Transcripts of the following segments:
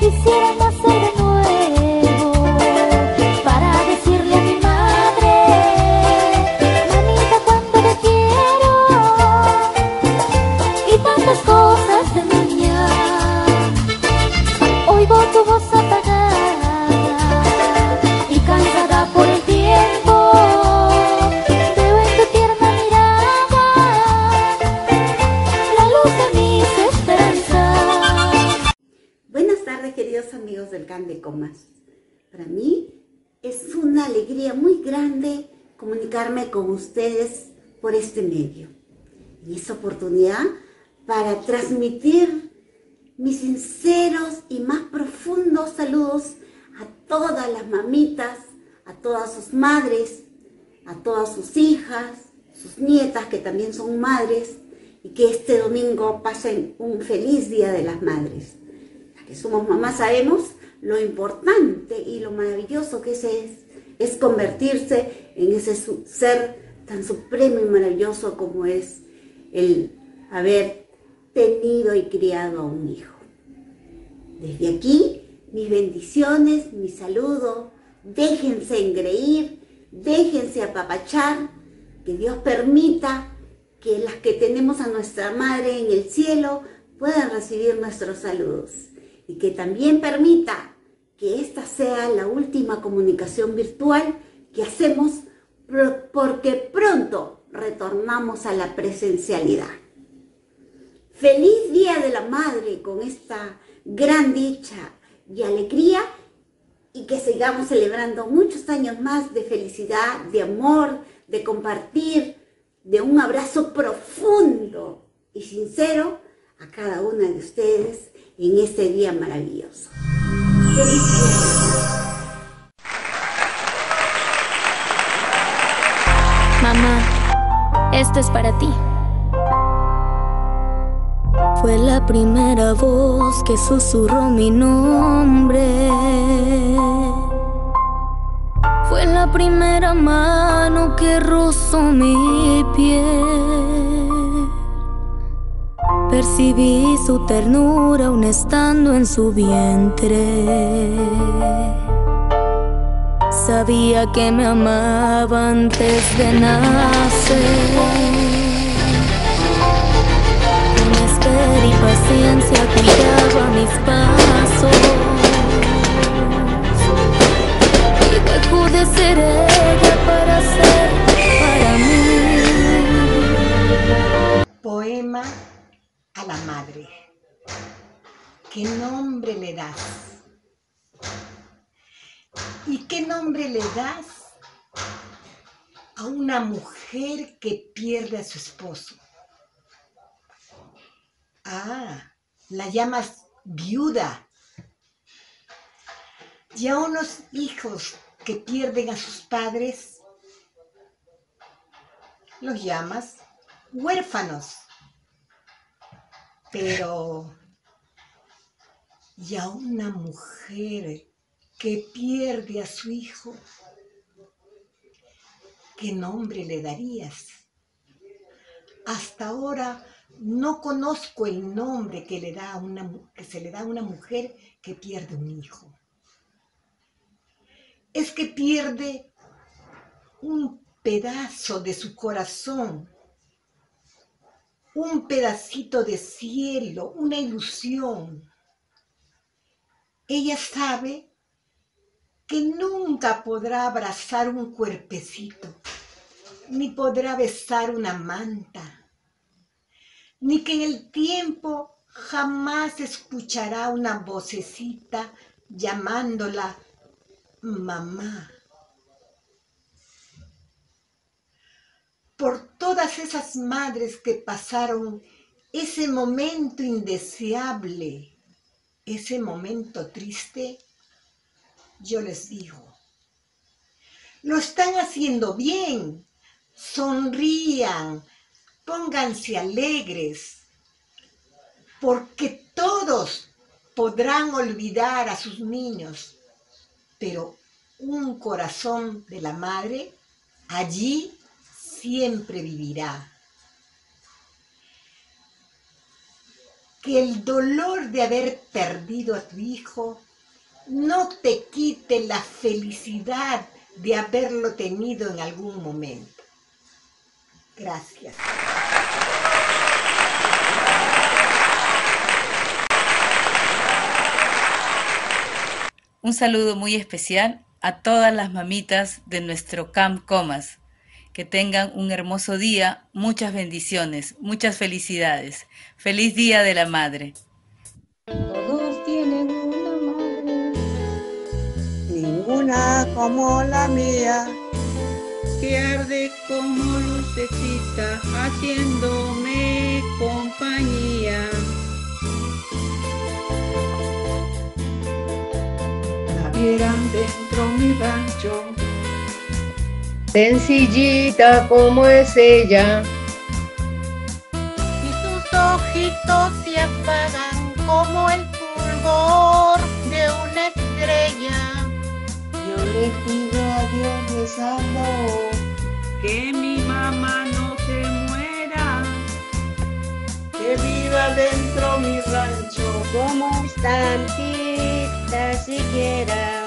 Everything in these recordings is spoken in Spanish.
Quisiera nacer de nuevo para decirle a mi madre: mamita, cuánto te quiero, y tantas cosas de niña. Oigo tu voz apagada y cansada por el tiempo. Veo en tu tierna mirada la luz de mis esperanzas. Buenas tardes, queridos amigos del Can de Comas. Para mí es una alegría muy grande comunicarme con ustedes por este medio. Y esa oportunidad para transmitir mis sinceros y más profundos saludos a todas las mamitas, a todas sus madres, a todas sus hijas, sus nietas que también son madres, y que este domingo pasen un feliz Día de las Madres. Las que somos mamás sabemos lo importante y lo maravilloso que es convertirse en ese ser tan supremo y maravilloso como es el haber tenido y criado a un hijo. Desde aquí, mis bendiciones, mi saludo, déjense engreír, déjense apapachar, que Dios permita que las que tenemos a nuestra madre en el cielo puedan recibir nuestros saludos, y que también permita que esta sea la última comunicación virtual que hacemos, porque pronto retornamos a la presencialidad. Feliz Día de la Madre con esta gran dicha y alegría, y que sigamos celebrando muchos años más de felicidad, de amor, de compartir, de un abrazo profundo y sincero a cada una de ustedes en este día maravilloso. ¡Feliz día! Mamá, esto es para ti. Fue la primera voz que susurró mi nombre. Fue la primera mano que rozó mi piel. Percibí su ternura aún estando en su vientre. Sabía que me amaba antes de nacer. Y paciencia cuidaba mis pasos, y dejó de ser ella para ser para mí. Poema a la madre. ¿Qué nombre le das? ¿Y qué nombre le das a una mujer que pierde a su esposo? Ah, la llamas viuda. Y a unos hijos que pierden a sus padres, los llamas huérfanos. Pero, y a una mujer que pierde a su hijo, ¿qué nombre le darías? Hasta ahora no conozco el nombre que se le da a una mujer que pierde un hijo. Es que pierde un pedazo de su corazón, un pedacito de cielo, una ilusión. Ella sabe que nunca podrá abrazar un cuerpecito, ni podrá besar una manta, ni que en el tiempo jamás escuchará una vocecita llamándola mamá. Por todas esas madres que pasaron ese momento indeseable, ese momento triste, yo les digo, lo están haciendo bien, sonrían, pónganse alegres, porque todos podrán olvidar a sus niños, pero un corazón de la madre allí siempre vivirá. que el dolor de haber perdido a tu hijo no te quite la felicidad de haberlo tenido en algún momento. Gracias. Un saludo muy especial a todas las mamitas de nuestro Camp Comas. Que tengan un hermoso día, muchas bendiciones, muchas felicidades. Feliz Día de la Madre. Todos tienen una madre, ninguna como la mía, que arde como lucecita, haciéndome compañía. La vieran dentro mi rancho, sencillita como es ella, y sus ojitos se apagan como el fulgor de una estrella. yo le pido a Dios rezando, que mi mamá no se muera, que viva dentro mi rancho, como estampita siquiera.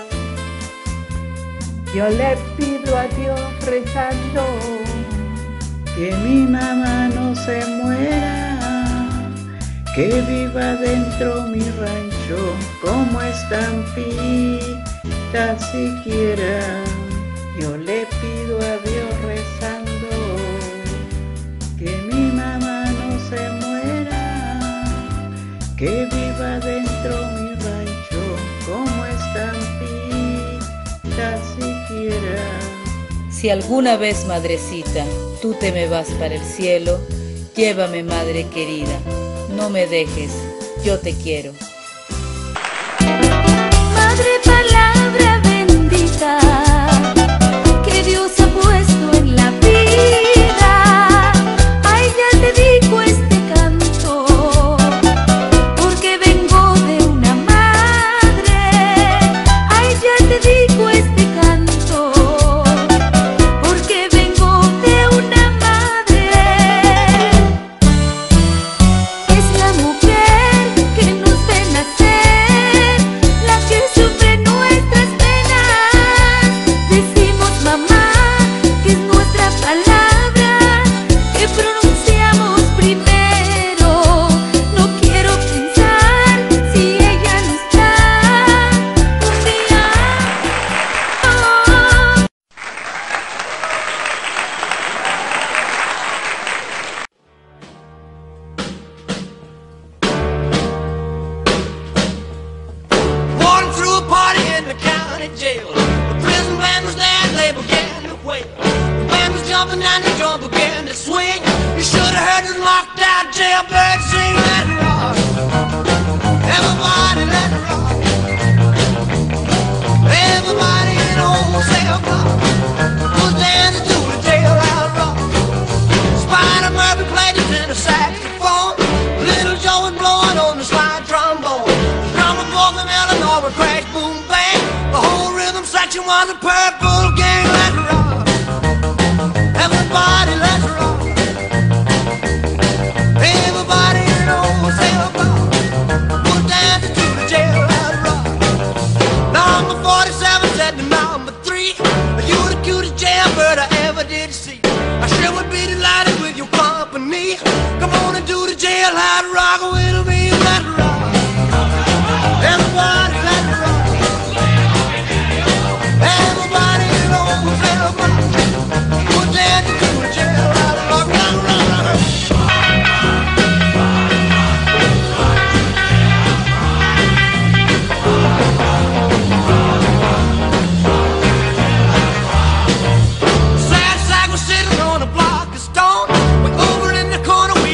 yo le pido a Dios rezando, que mi mamá no se muera, que viva dentro mi rancho, como estampita siquiera. Yo le pido a Dios rezando, que mi mamá no se muera, que viva dentro mi rancho, como estampita siquiera. Si alguna vez, madrecita, tú te me vas para el cielo, llévame, madre querida, no me dejes, yo te quiero. Madre, palabra bendita que Dios ha puesto en la vida, a ella dedico este canto, porque vengo de una madre, a ella dedico este canto, porque vengo de una madre. Es la mujer que nos ve nacer, la que sufre nuestras penas. Decimos mamá, que es nuestra palabra, que pronunciamos primero. No quiero pensar si ella no está un día. Walking through a party in the county jail. The prison band was there and they began to wail. The band was jumping and the drum began to swing. You should have heard the locked out jailbird sing. Let it rock. Everybody let it rock. Everybody in the whole cell block was dancing to the jailhouse rock. Spider Murphy played his in a saxophone. Little Joe was blowing on the slide trombone. Drummer boy from Illinois would crash, boom, bang. The whole rhythm section was a purple gang. Let's rock. Everybody, let's rock. Everybody in the whole cell block was dancing to the jailhouse rock. Number 47 said to number 3, you the cutest jailbird I ever did see. I sure would be delighted with your company. Come on and do the jailhouse rock with me. Let's rock. Everybody, let's rock. Everybody in the whole cell block was dancing to the jailhouse rock. Rock, rock, rock, rock. Sad sack was sitting on a block of stone. Way over in the corner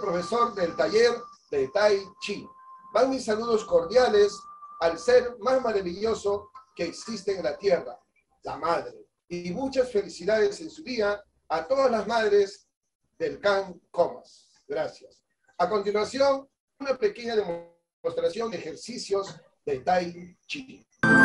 profesor del taller de Tai Chi. Van mis saludos cordiales al ser más maravilloso que existe en la tierra, la madre. Y muchas felicidades en su día a todas las madres del Camp Comas. Gracias. A continuación, una pequeña demostración de ejercicios de Tai Chi.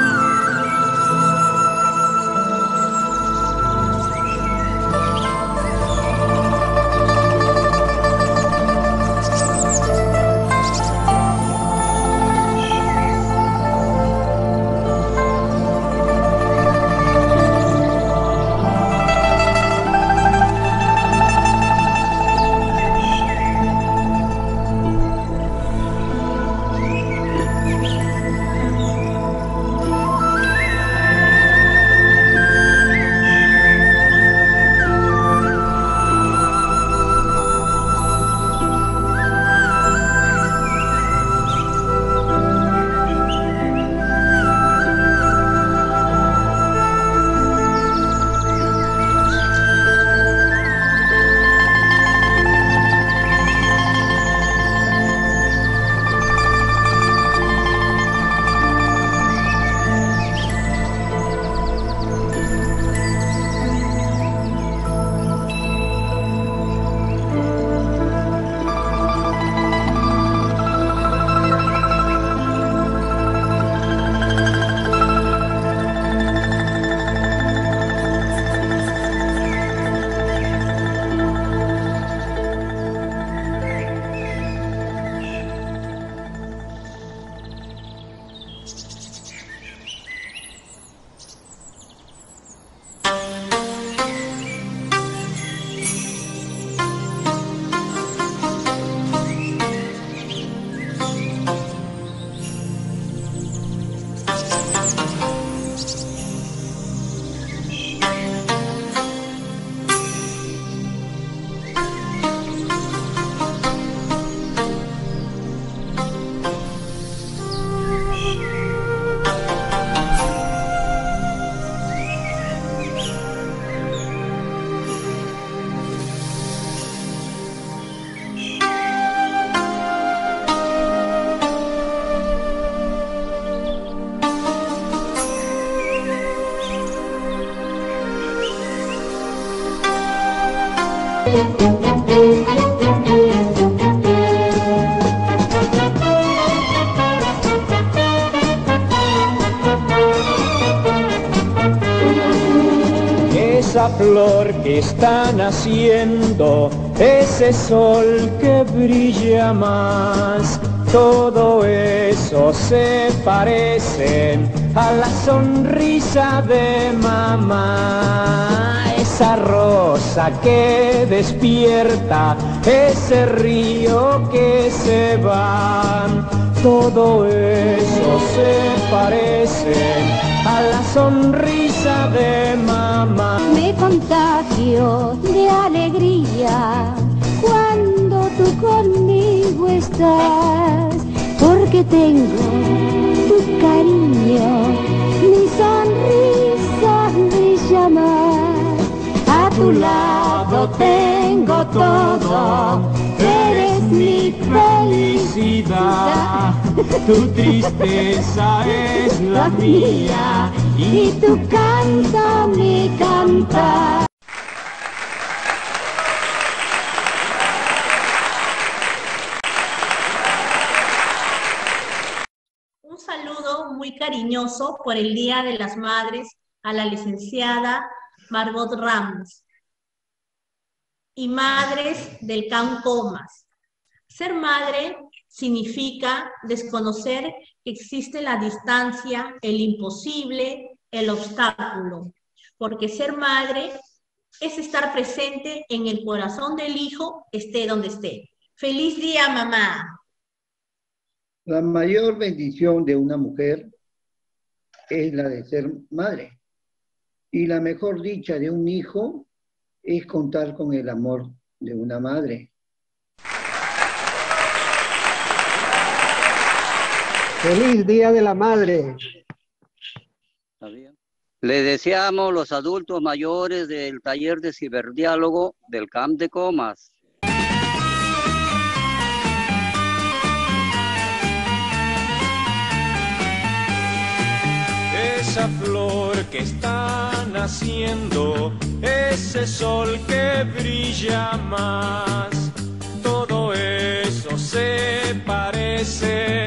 Esa flor que está naciendo, ese sol que brilla más, todo eso se parece a la sonrisa de mamá. Esa rosa que despierta, ese río que se va, todo eso se parece a la sonrisa de mamá. Me contagio de alegría cuando tú conmigo estás, porque tengo tu cariño, mi sonrisa brilla más. A tu lado tengo todo, eres mi felicidad. Tu tristeza es la mía y tu canto mi cantar. Un saludo muy cariñoso por el Día de las Madres a la licenciada Margot Ramos y madres del Camp Comas. Ser madre significa desconocer que existe la distancia, el imposible, el obstáculo, porque ser madre es estar presente en el corazón del hijo, esté donde esté. ¡Feliz día, mamá! La mayor bendición de una mujer es la de ser madre. Y la mejor dicha de un hijo es contar con el amor de una madre. ¡Feliz Día de la Madre! Le deseamos los adultos mayores del taller de ciberdiálogo del Camp de Comas. esa flor que está naciendo, ese sol que brilla más. Todo eso se parece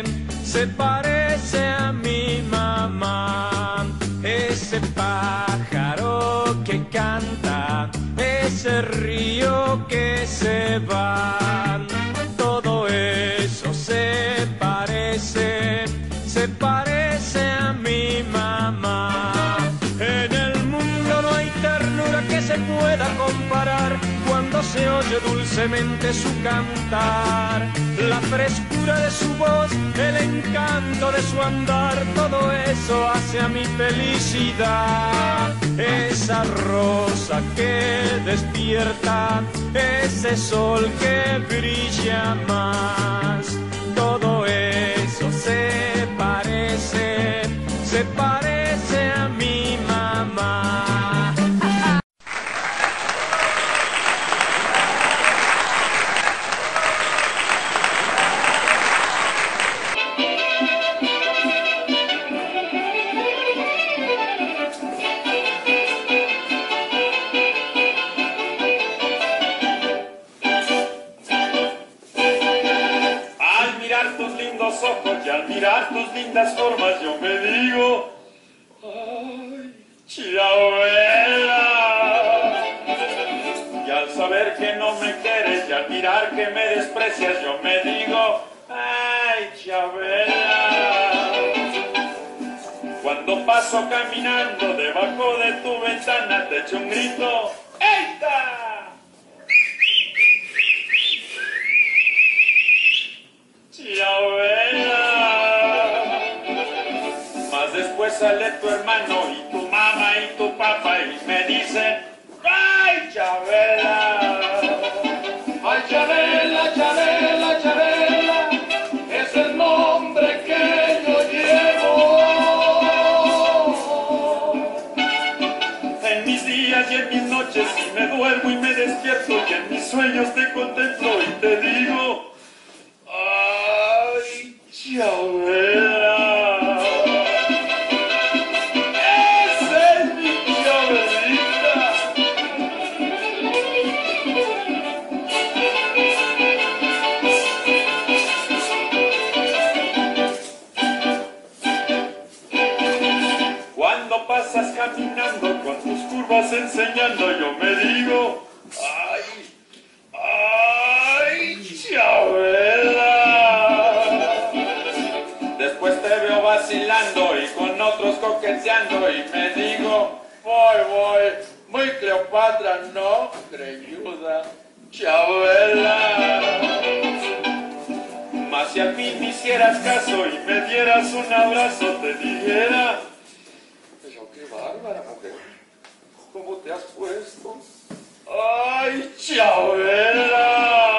a mi mamá. Ese pájaro que canta, ese río que se va. Todo eso se parece a mi mamá. En el mundo no hay ternura que se pueda comparar cuando se oye dulcemente su cantar. La frescura de su voz, el encanto de su andar, todo eso hace a mi felicidad. Esa rosa que despierta, ese sol que brilla más, todo eso se parece a mi mamá. Al mirar tus lindos ojos y al mirar tus lindas formas, yo me digo, ay, Chabela. Y al saber que no me quieres y al mirar que me desprecias, yo me digo, ay, Chabela. Cuando paso caminando debajo de tu ventana te echo un grito, ¡eita! Chabela. Más después sale tu hermano y tu mamá y tu papá y me dicen, ¡ay, Chabela! ¡Ay, Chabela, Chabela, Chabela! Es el nombre que yo llevo. En mis días y en mis noches, y me duermo y me despierto, y en mis sueños te contemplo y te digo, ¡ay, Chabela! ¡Esa es mi Chabelita! Cuando pasas caminando con tus curvas enseñando, yo me digo, ¡ay, ay, Chabela! Después te veo vacilando y con otros coqueteando y me digo, voy, muy Cleopatra, no, greñuda, Chabela. Mas si al fin me hicieras caso y me dieras un abrazo, te dijera, pero qué bárbara, mujer, ¿cómo te has puesto? ¡Ay, Chabela!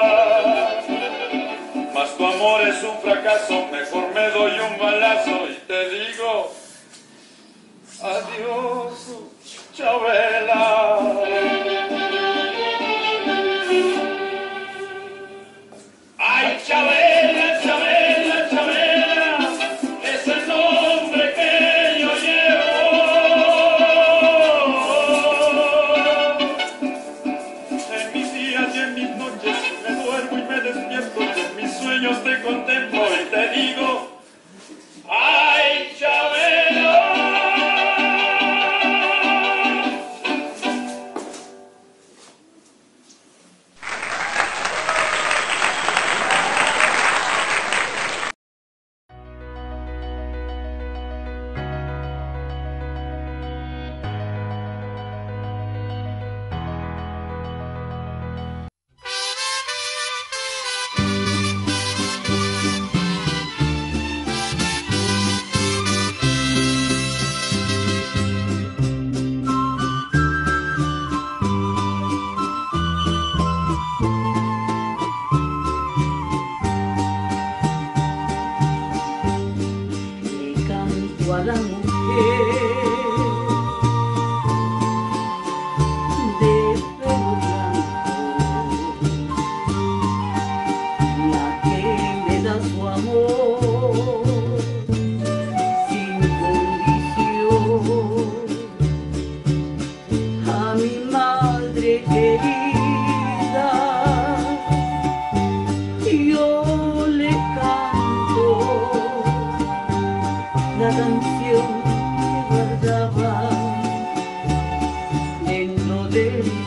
Mas tu amor es un fracaso, mejor me doy un balazo y te digo, adiós, Chabela. ¡Ay, Chabela, Chabela, Chabela! Es el nombre que yo llevo. En mis días y en mis noches me duermo y me despierto y en mis sueños te contemplo y te digo, ¡ay, Chabela! a la mujer de pelo blanco, la que me da su amor sin condición. la canción que guardaba dentro de mi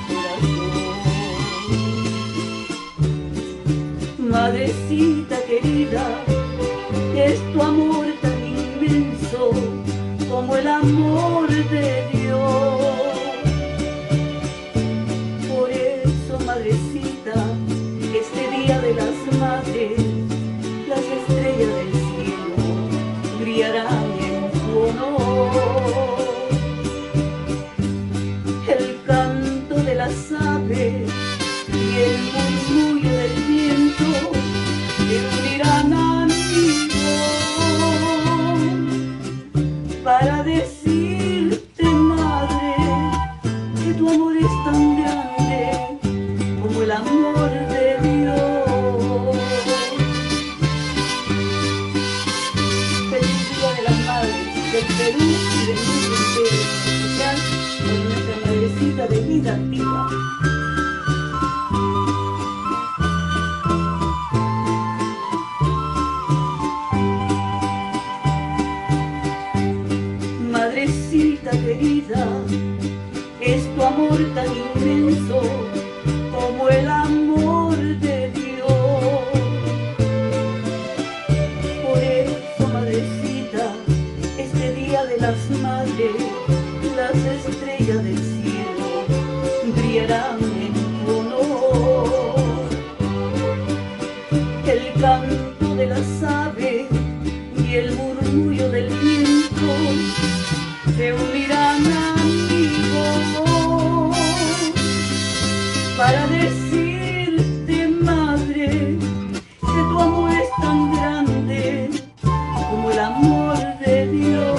corazón. Madrecita querida, es tu amor tan inmenso como el amor de Dios. Por eso, madrecita, este día de las madres, las estrellas del cielo brillarán en tu honor. El canto de las aves y el murmullo del viento te unirán a mi voz para decirte, madre, que tu amor es tan grande como el amor de Dios. Feliz Día de las Madres del Perú y del mundo entero, en especial por nuestra madrecita de vida antigua. Madrecita querida, es tu amor tan inmenso como el amor de Dios. Por eso, madrecita, este día de las madres, las estrellas del cielo brillarán en tu honor. El canto de las aves y el murmullo del viento se unirán a mi voz para decirte, madre, que tu amor es tan grande como el amor de Dios.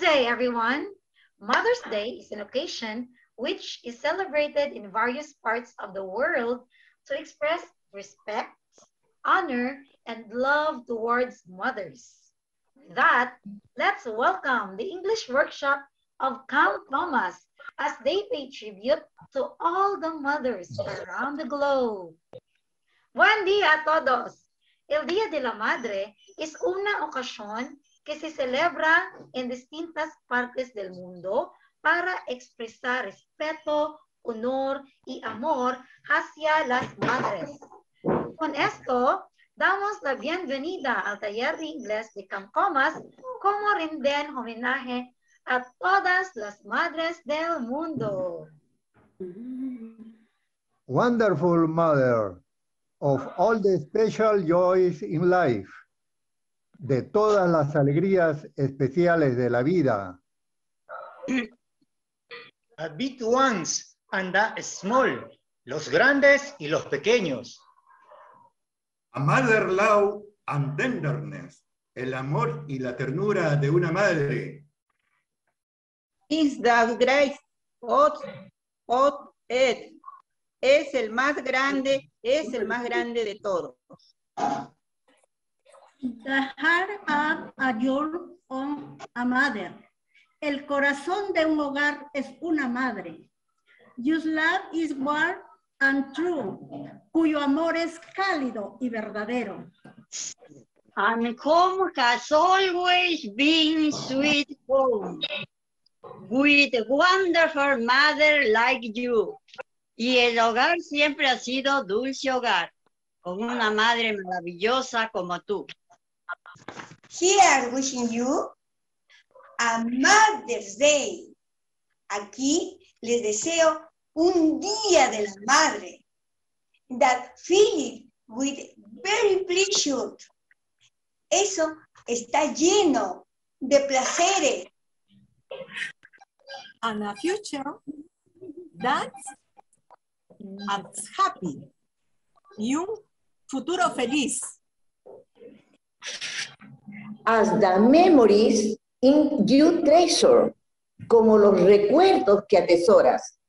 day, everyone. Mother's Day is an occasion which is celebrated in various parts of the world to express respect, honor, and love towards mothers. With that, let's welcome the English workshop of Camp Comas as they pay tribute to all the mothers around the globe. Buen día a todos. El Día de la Madre es una ocasión que se celebra en distintas partes del mundo para expresar respeto, honor y amor hacia las madres. Con esto, damos la bienvenida al taller de inglés de Camp Comas como rinden homenaje a todas las madres del mundo. Wonderful mother of all the special joys in life, de todas las alegrías especiales de la vida. A big ones and a small, los grandes y los pequeños. A mother love and tenderness, el amor y la ternura de una madre. Is the great it. Es el más grande de todos. The heart of a girl of a mother. El corazón de un hogar es una madre. Whose love is warm and true. Cuyo amor es cálido y verdadero. And home has always been sweet home. With a wonderful mother like you. Y el hogar siempre ha sido dulce hogar, con una madre maravillosa como tú. Here wishing you a Mother's Day. Aquí les deseo un día de la madre. That filled with very pleasure. Eso está lleno de placeres. And a future that's happy. Y un futuro feliz. As the memories in you treasure, como los recuerdos que atesoras.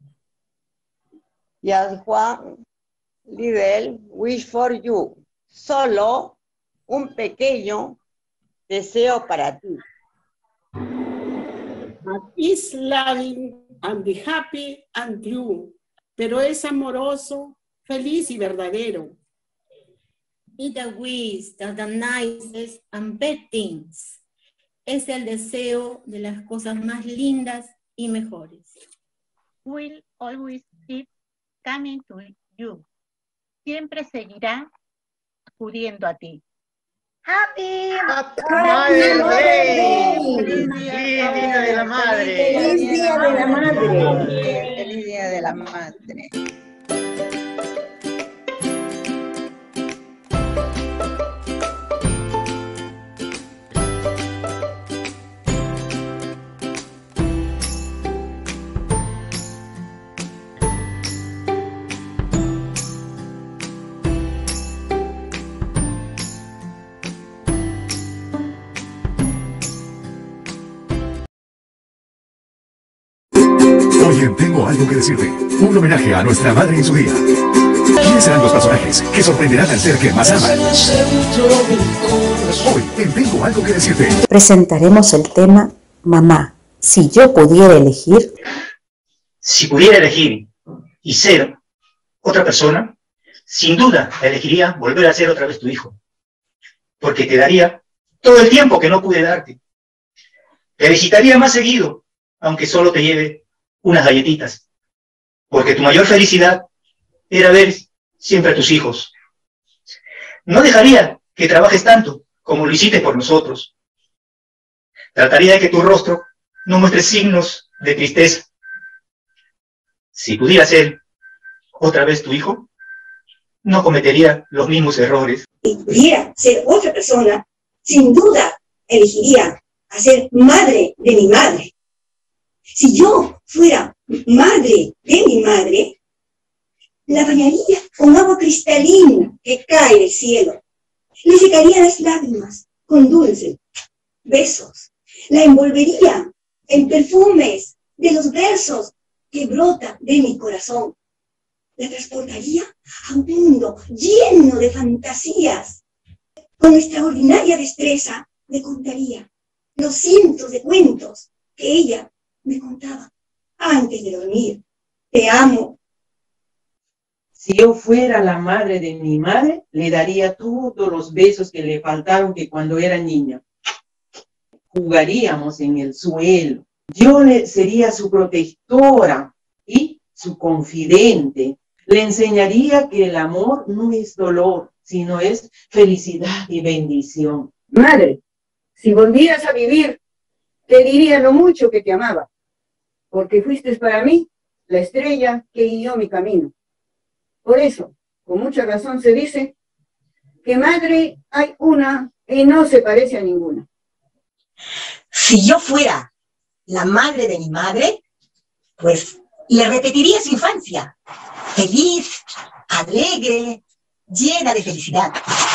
Y as Juan Lidl wish for you. Solo un pequeño deseo para ti. Is loving and be happy and true. Pero es amoroso, feliz y verdadero. It the wish of the nicest and best things. Es el deseo de las cosas más lindas y mejores. Will always keep coming to you. Siempre seguirá acudiendo a ti. Happy Mother's Day. Feliz Día de la Madre. Feliz Día de la Madre. Feliz Día de la Madre. Oye, tengo algo que decirte. Un homenaje a nuestra madre en su día. ¿Quiénes serán los personajes que sorprenderán al ser que más aman? Hoy, en Tengo algo que decirte, presentaremos el tema Mamá, si yo pudiera elegir. Si pudiera elegir y ser otra persona, sin duda elegiría volver a ser otra vez tu hijo. Porque te daría todo el tiempo que no pude darte. Te visitaría más seguido, aunque solo te lleve unas galletitas, porque tu mayor felicidad era ver siempre a tus hijos. No dejaría que trabajes tanto como lo hiciste por nosotros. Trataría de que tu rostro no muestre signos de tristeza. Si pudiera ser otra vez tu hijo, no cometería los mismos errores. Si pudiera ser otra persona, sin duda elegiría a ser madre de mi madre. Si yo fuera madre de mi madre, la bañaría con agua cristalina que cae del cielo. Le secaría las lágrimas con dulces besos. La envolvería en perfumes de los versos que brotan de mi corazón. La transportaría a un mundo lleno de fantasías. Con extraordinaria destreza le contaría los cientos de cuentos que ella me contaba antes de dormir. Te amo. Si yo fuera la madre de mi madre, le daría todos los besos que le faltaron que cuando era niña. Jugaríamos en el suelo. Yo sería su protectora y su confidente. Le enseñaría que el amor no es dolor, sino es felicidad y bendición. Madre, si volvieras a vivir, te diría lo mucho que te amaba, porque fuiste para mí la estrella que guió mi camino. Por eso, con mucha razón se dice que madre hay una y no se parece a ninguna. Si yo fuera la madre de mi madre, pues le repetiría su infancia, feliz, alegre, llena de felicidad.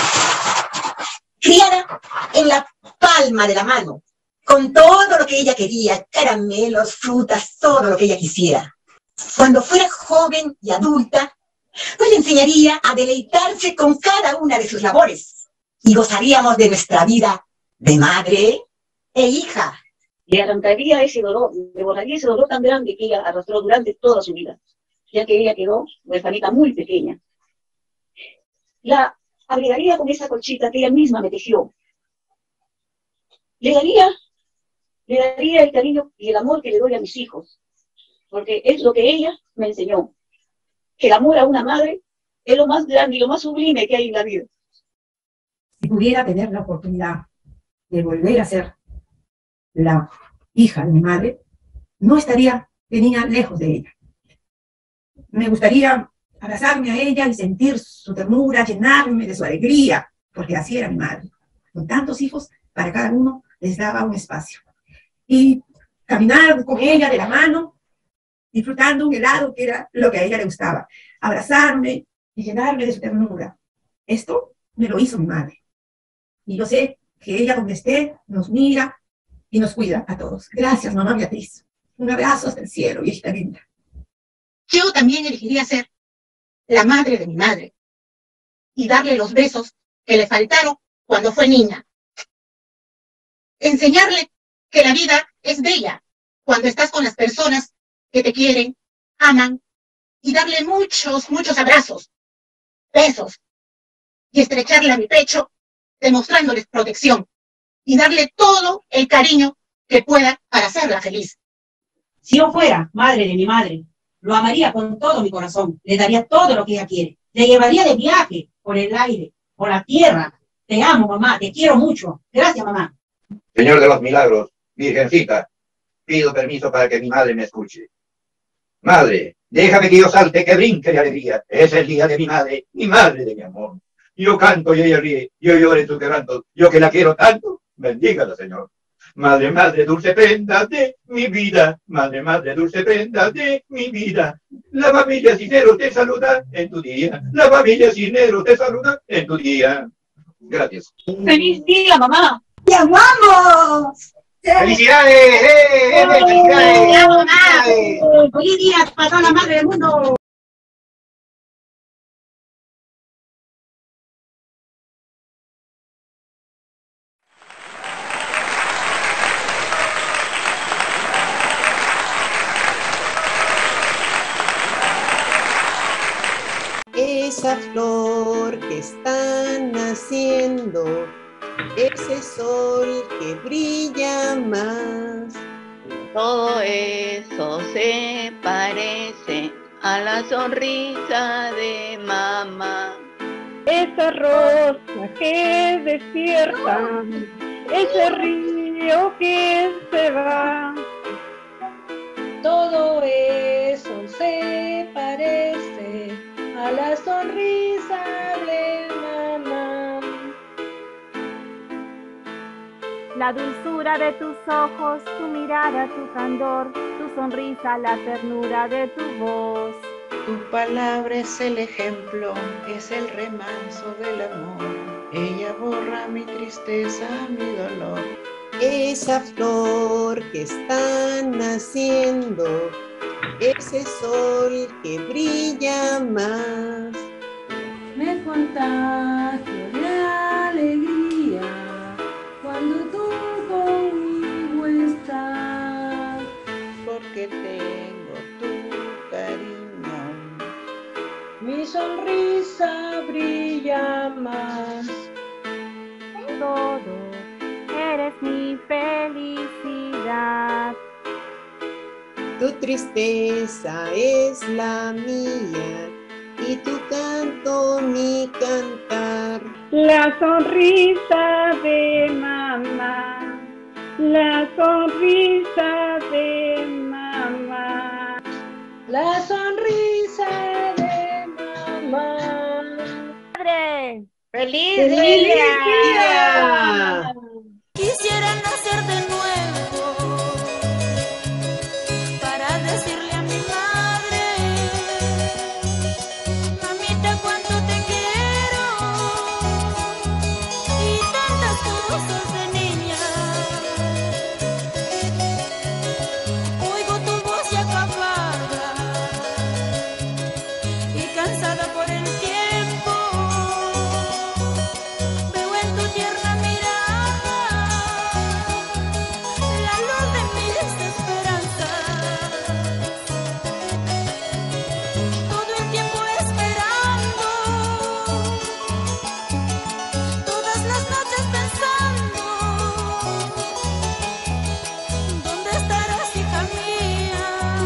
Criada en la palma de la mano, con todo lo que ella quería, caramelos, frutas, todo lo que ella quisiera. Cuando fuera joven y adulta, pues le enseñaría a deleitarse con cada una de sus labores y gozaríamos de nuestra vida de madre e hija. Le arrancaría ese dolor, le borraría ese dolor tan grande que ella arrastró durante toda su vida, ya que ella quedó huerfanita muy pequeña. La abrigaría con esa colchita que ella misma me tejió. Le daría el cariño y el amor que le doy a mis hijos, porque es lo que ella me enseñó, que el amor a una madre es lo más grande y lo más sublime que hay en la vida. Si pudiera tener la oportunidad de volver a ser la hija de mi madre, no estaría de niña lejos de ella. Me gustaría abrazarme a ella y sentir su ternura, llenarme de su alegría, porque así era mi madre. Con tantos hijos, para cada uno les daba un espacio. Y caminar con ella de la mano, disfrutando un helado que era lo que a ella le gustaba. Abrazarme y llenarme de su ternura. Esto me lo hizo mi madre. Y yo sé que ella donde esté nos mira y nos cuida a todos. Gracias, mamá Beatriz. Un abrazo hasta el cielo, viejita linda. Yo también elegiría ser la madre de mi madre y darle los besos que le faltaron cuando fue niña. Enseñarle que la vida es bella cuando estás con las personas que te quieren, aman, y darle muchos, muchos abrazos, besos, y estrecharle a mi pecho, demostrándoles protección, y darle todo el cariño que pueda para hacerla feliz. Si yo fuera madre de mi madre, lo amaría con todo mi corazón, le daría todo lo que ella quiere, le llevaría de viaje por el aire, por la tierra. Te amo, mamá, te quiero mucho. Gracias, mamá. Señor de los milagros, Virgencita, pido permiso para que mi madre me escuche. Madre, déjame que yo salte, que brinque de alegría. Es el día de mi madre de mi amor. Yo canto y ella ríe, yo lloro en su quebranto. Yo que la quiero tanto, bendígala, Señor. Madre, madre, dulce prenda de mi vida. Madre, madre, dulce prenda de mi vida. La familia Cisneros te saluda en tu día. La familia Cisneros te saluda en tu día. Gracias. ¡Feliz día, mamá! ¡Te amamos! ¡Felicidades! ¡Felicidades! ¡Te amo, mamá! ¡Feliz día para toda la madre del mundo! Esa flor que está naciendo, ese sol que brilla más. Todo eso se parece a la sonrisa de mamá. Esa rosa que despierta, ese río que se va. Todo eso se parece a la sonrisa de mamá. La dulzura de tus ojos, tu mirada, tu candor, tu sonrisa, la ternura de tu voz. Tu palabra es el ejemplo, es el remanso del amor. Ella borra mi tristeza, mi dolor. esa flor que está naciendo, ese sol que brilla más. Me contagio de alegría cuando tú conmigo estás, porque tengo tu cariño. Mi sonrisa brilla más. Todo, eres mi felicidad. Tu tristeza es la mía y tu canto mi cantar. La sonrisa de mamá, la sonrisa de mamá, la sonrisa de mamá. ¡Madre! ¡Feliz ¡Feliz día! día! Quisiera nacer de nuevo para decirle a mi madre, mamita, cuánto te quiero, y tantas cosas de niña. Oigo tu voz ya acabada y cansada por el tiempo. Veo en tu tierna mirada la luz de mis esperanzas. Todo el tiempo esperando, todas las noches pensando, ¿dónde estarás, hija mía?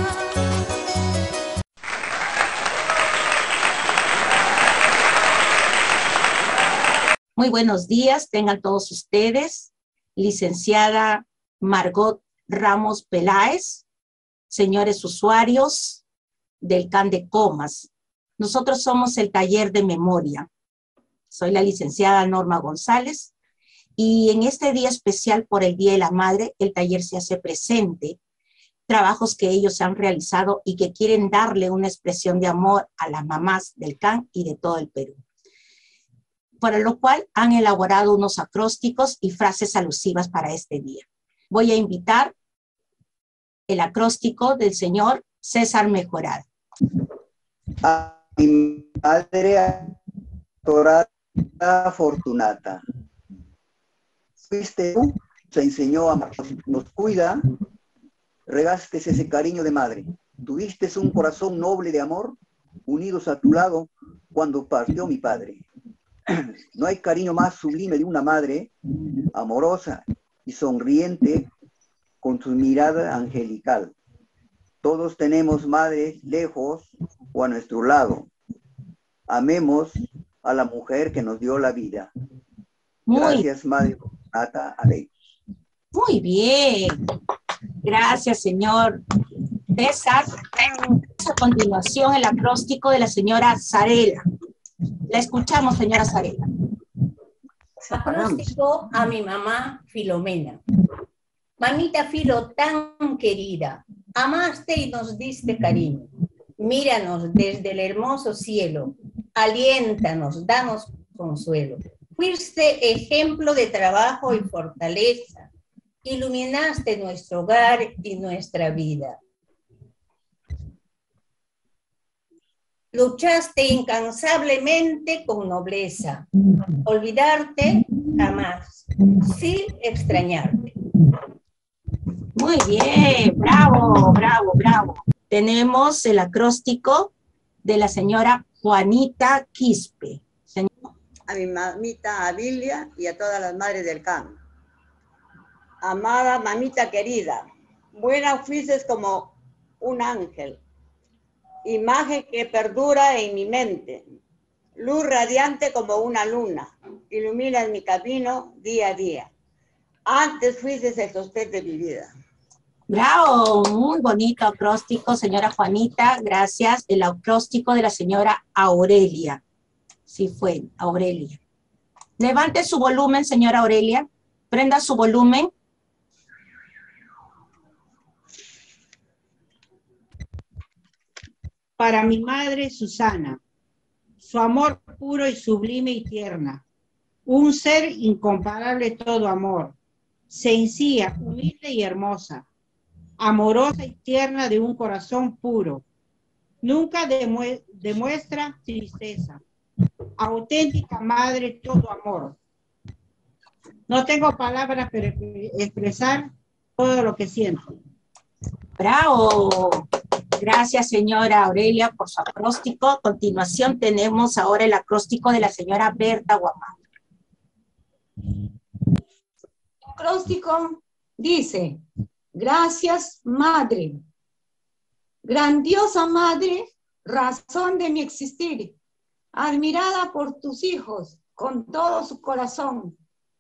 Muy buenos días, tengan todos ustedes, licenciada Margot Ramos Peláez, señores usuarios del CAN de Comas. Nosotros somos el taller de memoria. Soy la licenciada Norma González y en este día especial por el Día de la Madre, el taller se hace presente, trabajos que ellos han realizado y que quieren darle una expresión de amor a las mamás del CAN y de todo el Perú, para lo cual han elaborado unos acrósticos y frases alusivas para este día. Voy a invitar el acróstico del señor César Mejorada. A mi madre adorada Fortunata, fuiste tú, se enseñó a amarnos, nos cuida, regaste ese cariño de madre, tuviste un corazón noble de amor, unidos a tu lado cuando partió mi padre. No hay cariño más sublime de una madre, amorosa y sonriente, con su mirada angelical. Todos tenemos madres lejos o a nuestro lado. Amemos a la mujer que nos dio la vida. Gracias, Madre Fortunata Alegre. Muy bien. Gracias, señor César. A continuación, el acróstico de la señora Zarela. La escuchamos, señora Zarela. Acróstico a mi mamá Filomena. Mamita Filo tan querida, amaste y nos diste cariño. Míranos desde el hermoso cielo, aliéntanos, danos consuelo. Fuiste ejemplo de trabajo y fortaleza, iluminaste nuestro hogar y nuestra vida. Luchaste incansablemente con nobleza, olvidarte jamás, sin extrañarte. Muy bien, bravo, bravo, bravo. Tenemos el acróstico de la señora Juanita Quispe. A mi mamita Avilia y a todas las madres del CAN. Amada mamita querida, buena fuiste como un ángel, imagen que perdura en mi mente, luz radiante como una luna, iluminas mi camino día a día. Antes fuiste el sostén de mi vida. Bravo, muy bonito acróstico, señora Juanita, gracias. El acróstico de la señora Aurelia. Sí fue, Aurelia. Levante su volumen, señora Aurelia. Prenda su volumen. Para mi madre Susana, su amor puro y sublime y tierna, un ser incomparable todo amor, sencilla, humilde y hermosa, amorosa y tierna de un corazón puro. Nunca demuestra tristeza. Auténtica madre, todo amor. No tengo palabras para expresar todo lo que siento. ¡Bravo! Gracias, señora Aurelia, por su acróstico. A continuación tenemos ahora el acróstico de la señora Berta Guamán. El acróstico dice: gracias, madre. Grandiosa madre, razón de mi existir, admirada por tus hijos con todo su corazón.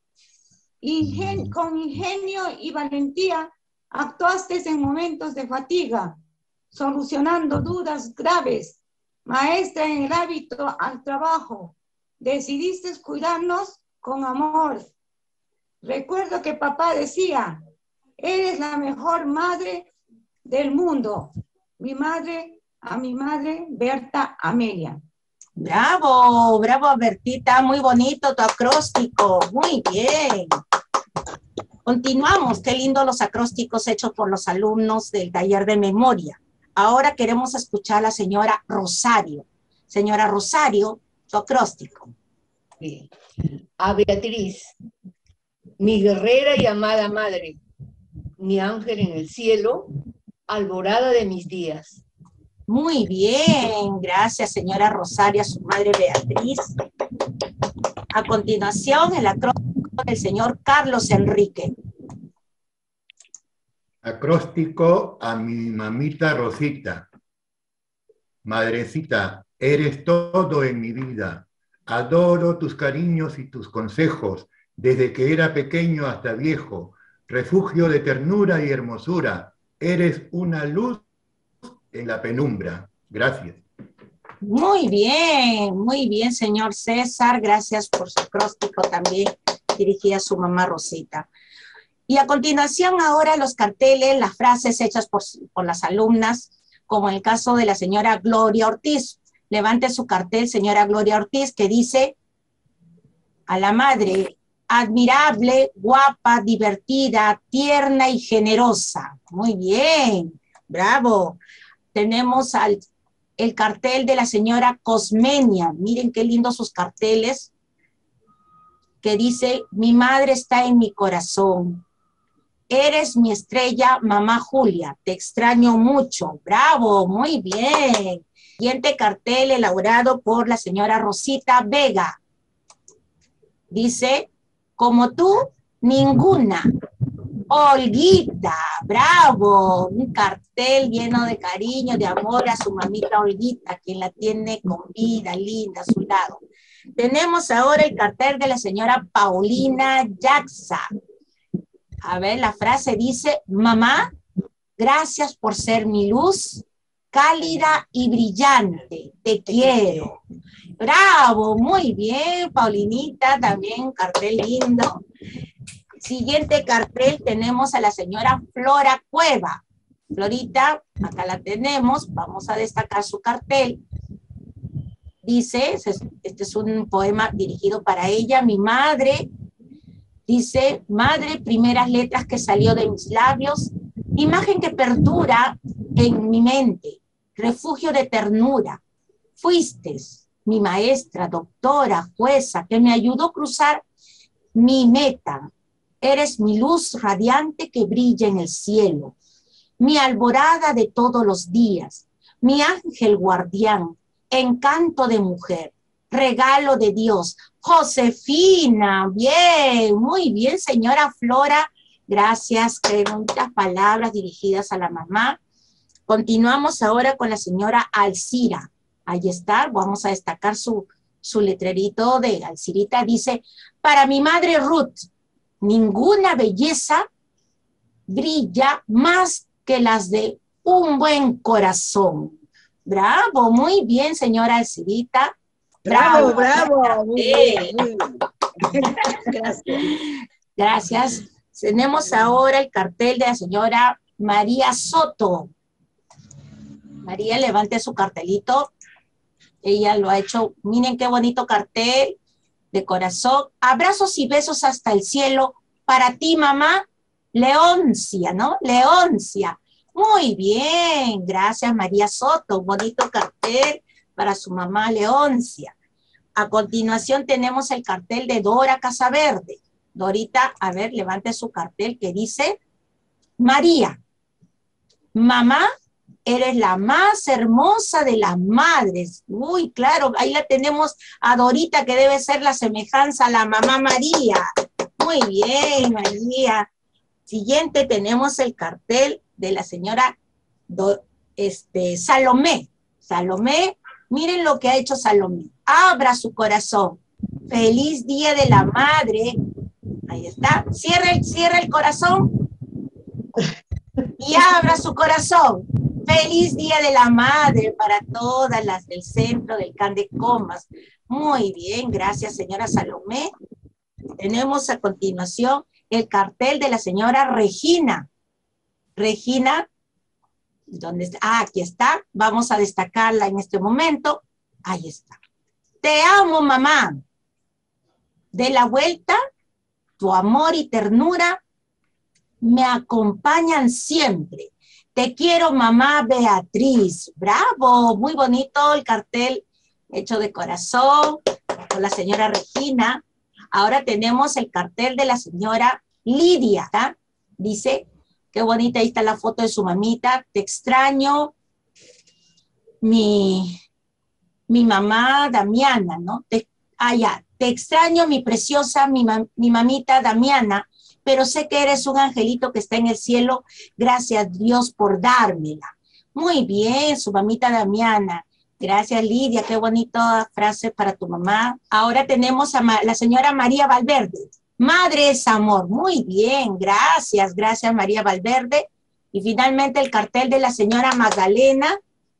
Con ingenio y valentía actuaste en momentos de fatiga, solucionando dudas graves. Maestra en el hábito al trabajo, decidiste cuidarnos con amor. Recuerdo que papá decía: eres la mejor madre del mundo. A mi madre Berta Amelia. Bravo, bravo Bertita, muy bonito tu acróstico, muy bien. Continuamos, qué lindo los acrósticos hechos por los alumnos del taller de memoria. Ahora queremos escuchar a la señora Rosario. Señora Rosario, tu acróstico. Sí. A Beatriz, mi guerrera y amada madre, mi ángel en el cielo, alborada de mis días. Muy bien, gracias señora Rosario, a su madre Beatriz. A continuación, el acróstico del señor Carlos Enrique. Acróstico a mi mamita Rosita. Madrecita, eres todo en mi vida. Adoro tus cariños y tus consejos, desde que era pequeño hasta viejo. Refugio de ternura y hermosura. Eres una luz en la penumbra. Gracias. Muy bien, señor César. Gracias por su acróstico también dirigida a su mamá Rosita. Y a continuación ahora los carteles, las frases hechas por las alumnas, como en el caso de la señora Gloria Ortiz. Levante su cartel, señora Gloria Ortiz, que dice: a la madre, admirable, guapa, divertida, tierna y generosa. Muy bien, bravo. Tenemos el cartel de la señora Cosmenia. Miren qué lindos sus carteles, que dice: mi madre está en mi corazón. Eres mi estrella, mamá Julia. Te extraño mucho. Bravo, muy bien. Siguiente cartel elaborado por la señora Rosita Vega. Dice: como tú, ninguna. Olguita, bravo, un cartel lleno de cariño, de amor a su mamita Olguita, quien la tiene con vida, linda, a su lado. Tenemos ahora el cartel de la señora Paulina Jaxa. A ver, la frase dice: mamá, gracias por ser mi luz, cálida y brillante, te quiero. Bravo, muy bien, Paulinita, también un cartel lindo. Siguiente cartel tenemos a la señora Flora Cueva. Florita, acá la tenemos, vamos a destacar su cartel. Dice, este es un poema dirigido para ella, mi madre. Dice: madre, primeras letras que salió de mis labios, imagen que perdura en mi mente, refugio de ternura. Fuiste mi maestra, doctora, jueza, que me ayudó a cruzar mi meta. Eres mi luz radiante que brilla en el cielo, mi alborada de todos los días, mi ángel guardián, encanto de mujer, regalo de Dios. Josefina, bien, muy bien, señora Flora, gracias, qué bonitas palabras dirigidas a la mamá. Continuamos ahora con la señora Alcira. Ahí está, vamos a destacar su letrerito de Alcirita. Dice: para mi madre Ruth, ninguna belleza brilla más que las de un buen corazón. Bravo, muy bien, señora Alcirita. Bravo, bravo. Muy bien, muy bien. Gracias. Gracias. Tenemos ahora el cartel de la señora María Soto. María, levante su cartelito. Ella lo ha hecho. Miren qué bonito cartel de corazón. Abrazos y besos hasta el cielo. para ti, mamá, Leoncia, ¿no? Leoncia. Muy bien, gracias María Soto, un bonito cartel para su mamá Leoncia. A continuación tenemos el cartel de Dora Casaverde. Dorita, a ver, levante su cartel que dice, María, mamá, eres la más hermosa de las madres. Uy, claro, ahí la tenemos a Dorita, que debe ser la semejanza a la mamá María. Muy bien, María. Siguiente tenemos el cartel de la señora Salomé. Salomé, miren lo que ha hecho Salomé. Abra su corazón. Feliz Día de la Madre. Ahí está. Cierra el corazón y abra su corazón. Feliz Día de la Madre para todas las del centro del Can de Comas. Muy bien, gracias señora Salomé. Tenemos a continuación el cartel de la señora Regina. Regina, ¿dónde está? Ah, aquí está. Vamos a destacarla en este momento. Ahí está. Te amo, mamá. De la vuelta, tu amor y ternura me acompañan siempre. Te quiero, mamá Beatriz. Bravo, muy bonito el cartel hecho de corazón con la señora Regina. Ahora tenemos el cartel de la señora Lidia. ¿Tá? Dice, qué bonita, ahí está la foto de su mamita. Te extraño, mi mamá Damiana, ¿no? Te extraño, mi preciosa, mi mamita Damiana, pero sé que eres un angelito que está en el cielo. Gracias Dios por dármela. Muy bien, su mamita Damiana. Gracias Lidia, qué bonita frase para tu mamá. Ahora tenemos a la señora María Valverde. Madre es amor. Muy bien, gracias María Valverde. Y finalmente el cartel de la señora Magdalena.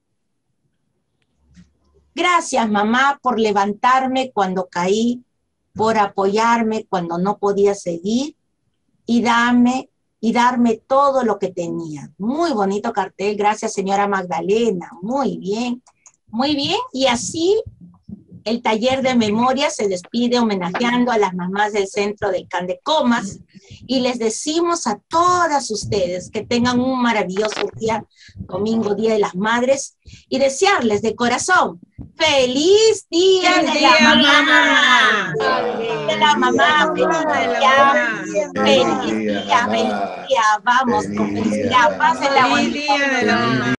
Gracias mamá por levantarme cuando caí, por apoyarme cuando no podía seguir y darme todo lo que tenía. Muy bonito cartel, gracias señora Magdalena. Muy bien, y así el taller de memoria se despide homenajeando a las mamás del centro del Can de Comas y les decimos a todas ustedes que tengan un maravilloso día, domingo, Día de las Madres, y desearles de corazón ¡Feliz Día de la Mamá! De la mamá, feliz día, vamos con felicidad, pásenla bonita.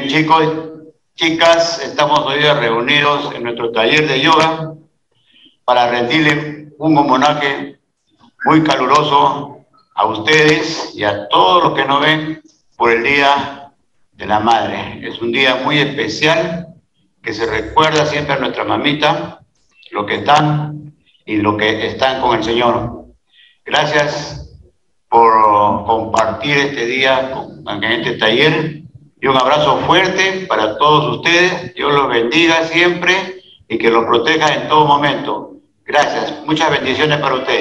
chicos, chicas, estamos hoy reunidos en nuestro taller de yoga para rendirle un homenaje muy caluroso a ustedes y a todos los que nos ven por el Día de la Madre. Es un día muy especial que se recuerda siempre a nuestra mamita, los que están y los que están con el Señor. Gracias por compartir este día en este taller y un abrazo fuerte para todos ustedes. Dios los bendiga siempre y que los proteja en todo momento. Gracias. Muchas bendiciones para ustedes.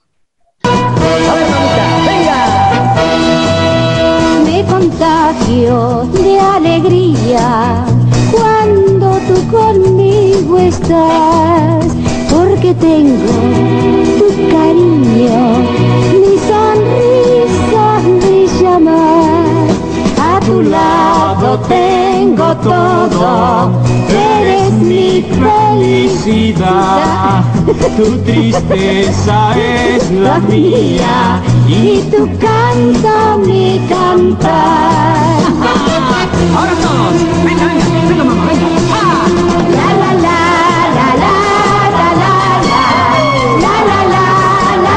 Me contagio de alegría cuando tú conmigo estás, porque tengo tu cariño, mi sonrisa brilla más. A tu lado tengo todo, eres mi felicidad. Tu tristeza es la mía y tu canto mi cantar. Ahora todos, venga, venga, venga mamá, venga. La la la la la la la la la la la la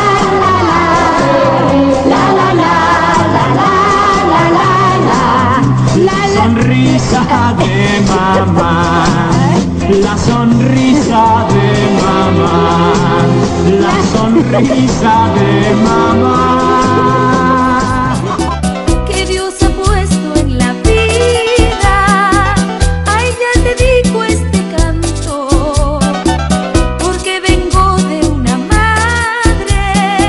la la la la sonrisa de mamá, la sonrisa de mamá, la sonrisa de mamá. Que Dios ha puesto en la vida, a ella dedico este canto, porque vengo de una madre.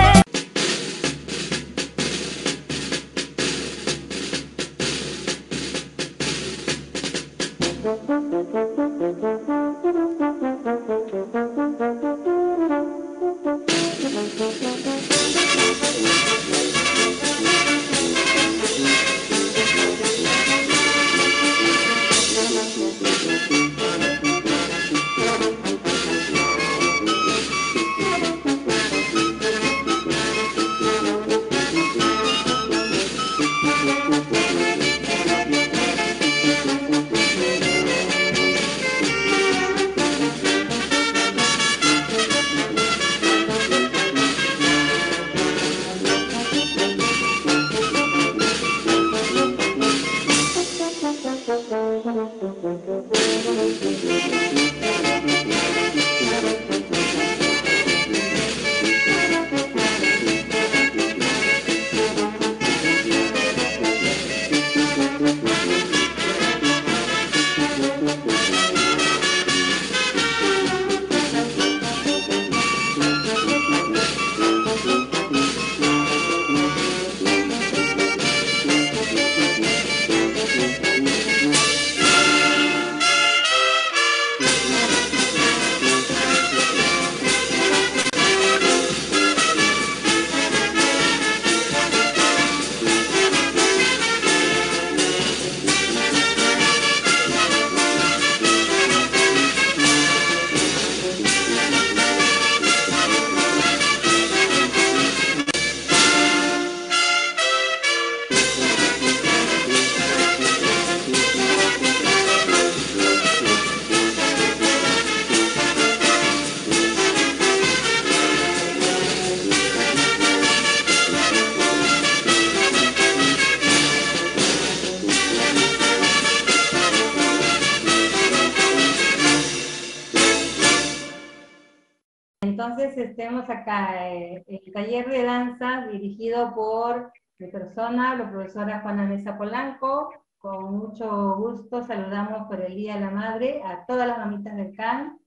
Entonces tenemos acá el taller de danza dirigido por mi persona, la profesora Juana Mesa Polanco. Con mucho gusto saludamos por el Día de la Madre a todas las mamitas del CAN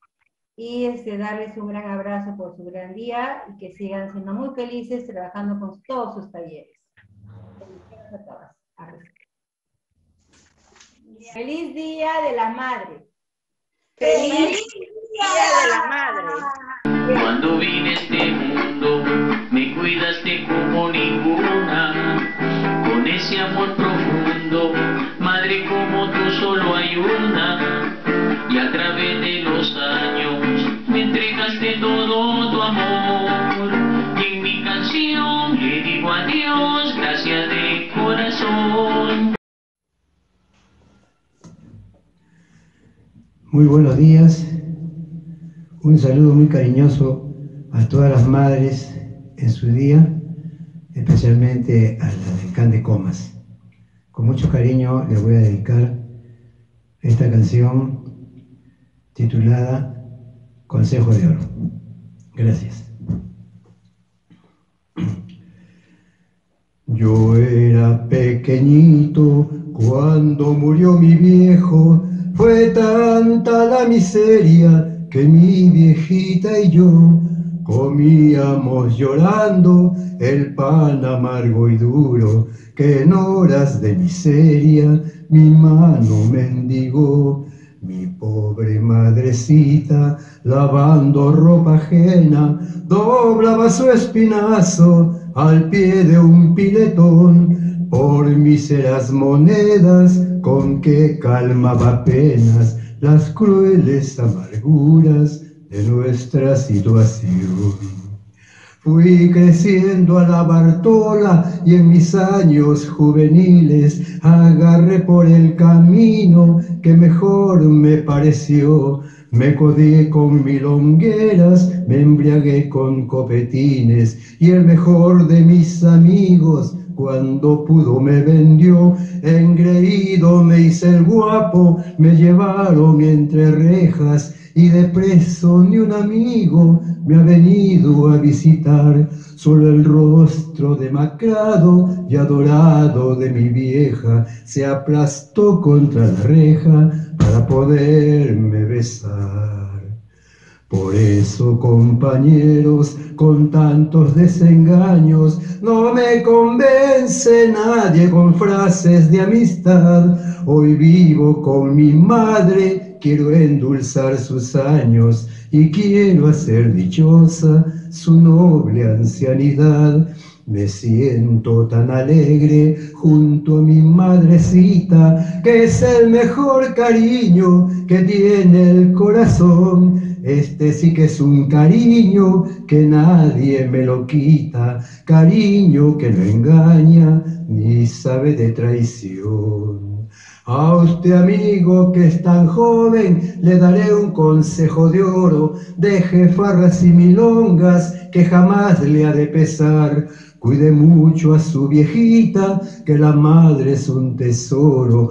y darles un gran abrazo por su gran día y que sigan siendo muy felices trabajando con todos sus talleres. Felicidades a todas. ¡Feliz Día de la Madre! ¡Feliz Día de la Madre! Cuando vine a este mundo, me cuidaste como ninguna, con ese amor profundo, madre como tú solo hay una, y a través de los años, me entregaste todo tu amor, y en mi canción le digo a Dios, gracias de corazón. Muy buenos días. Un saludo muy cariñoso a todas las madres en su día, especialmente a las del Can de Comas. Con mucho cariño les voy a dedicar esta canción titulada Consejo de Oro. Gracias. Yo era pequeñito cuando murió mi viejo, fue tanta la miseria que mi viejita y yo comíamos llorando el pan amargo y duro que en horas de miseria mi mano mendigó. Mi pobre madrecita, lavando ropa ajena, doblaba su espinazo al pie de un piletón. Por míseras monedas con que calmaba apenas las crueles amarguras de nuestra situación. Fui creciendo a la Bartola y en mis años juveniles agarré por el camino que mejor me pareció. Me codié con milongueras, me embriagué con copetines y el mejor de mis amigos cuando pudo me vendió. Engreído me hice el guapo, me llevaron entre rejas y de preso ni un amigo me ha venido a visitar. Solo el rostro demacrado y adorado de mi vieja se aplastó contra la reja para poderme besar. Por eso, compañeros, con tantos desengaños, no me convence nadie con frases de amistad. Hoy vivo con mi madre, quiero endulzar sus años y quiero hacer dichosa su noble ancianidad. Me siento tan alegre junto a mi madrecita, que es el mejor cariño que tiene el corazón. Este sí que es un cariño que nadie me lo quita, cariño que no engaña ni sabe de traición. A usted, amigo, que es tan joven, le daré un consejo de oro. Deje farras y milongas que jamás le ha de pesar. Cuide mucho a su viejita, que la madre es un tesoro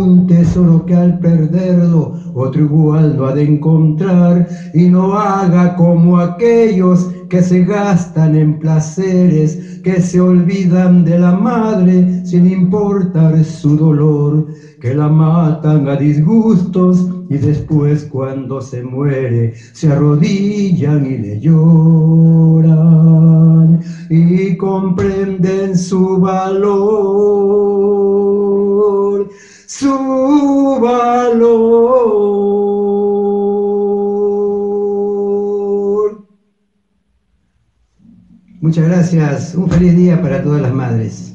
que al perderlo otro igual no ha de encontrar. Y no haga como aquellos que se gastan en placeres, que se olvidan de la madre sin importar su dolor, que la matan a disgustos y después cuando se muere se arrodillan y le lloran y comprenden su valor, su valor. Muchas gracias, un feliz día para todas las madres.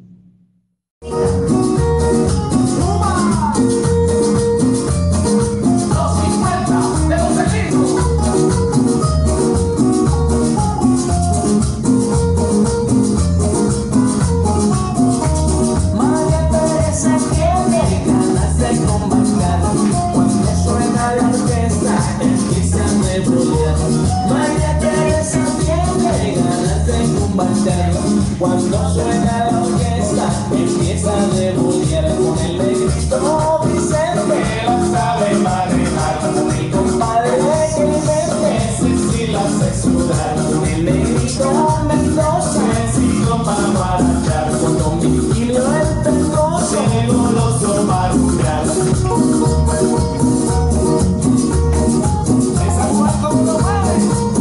Cuando suena la orquesta, empieza a debulear con el negrito Vicente, la sabe manejar, con el compadre Clemente, sí la sé sudar, con el negrito Mendoza, necesito para marchar, con Don Virgilio el Pescoso, el goloso para jugar. Esa cuarto no vale.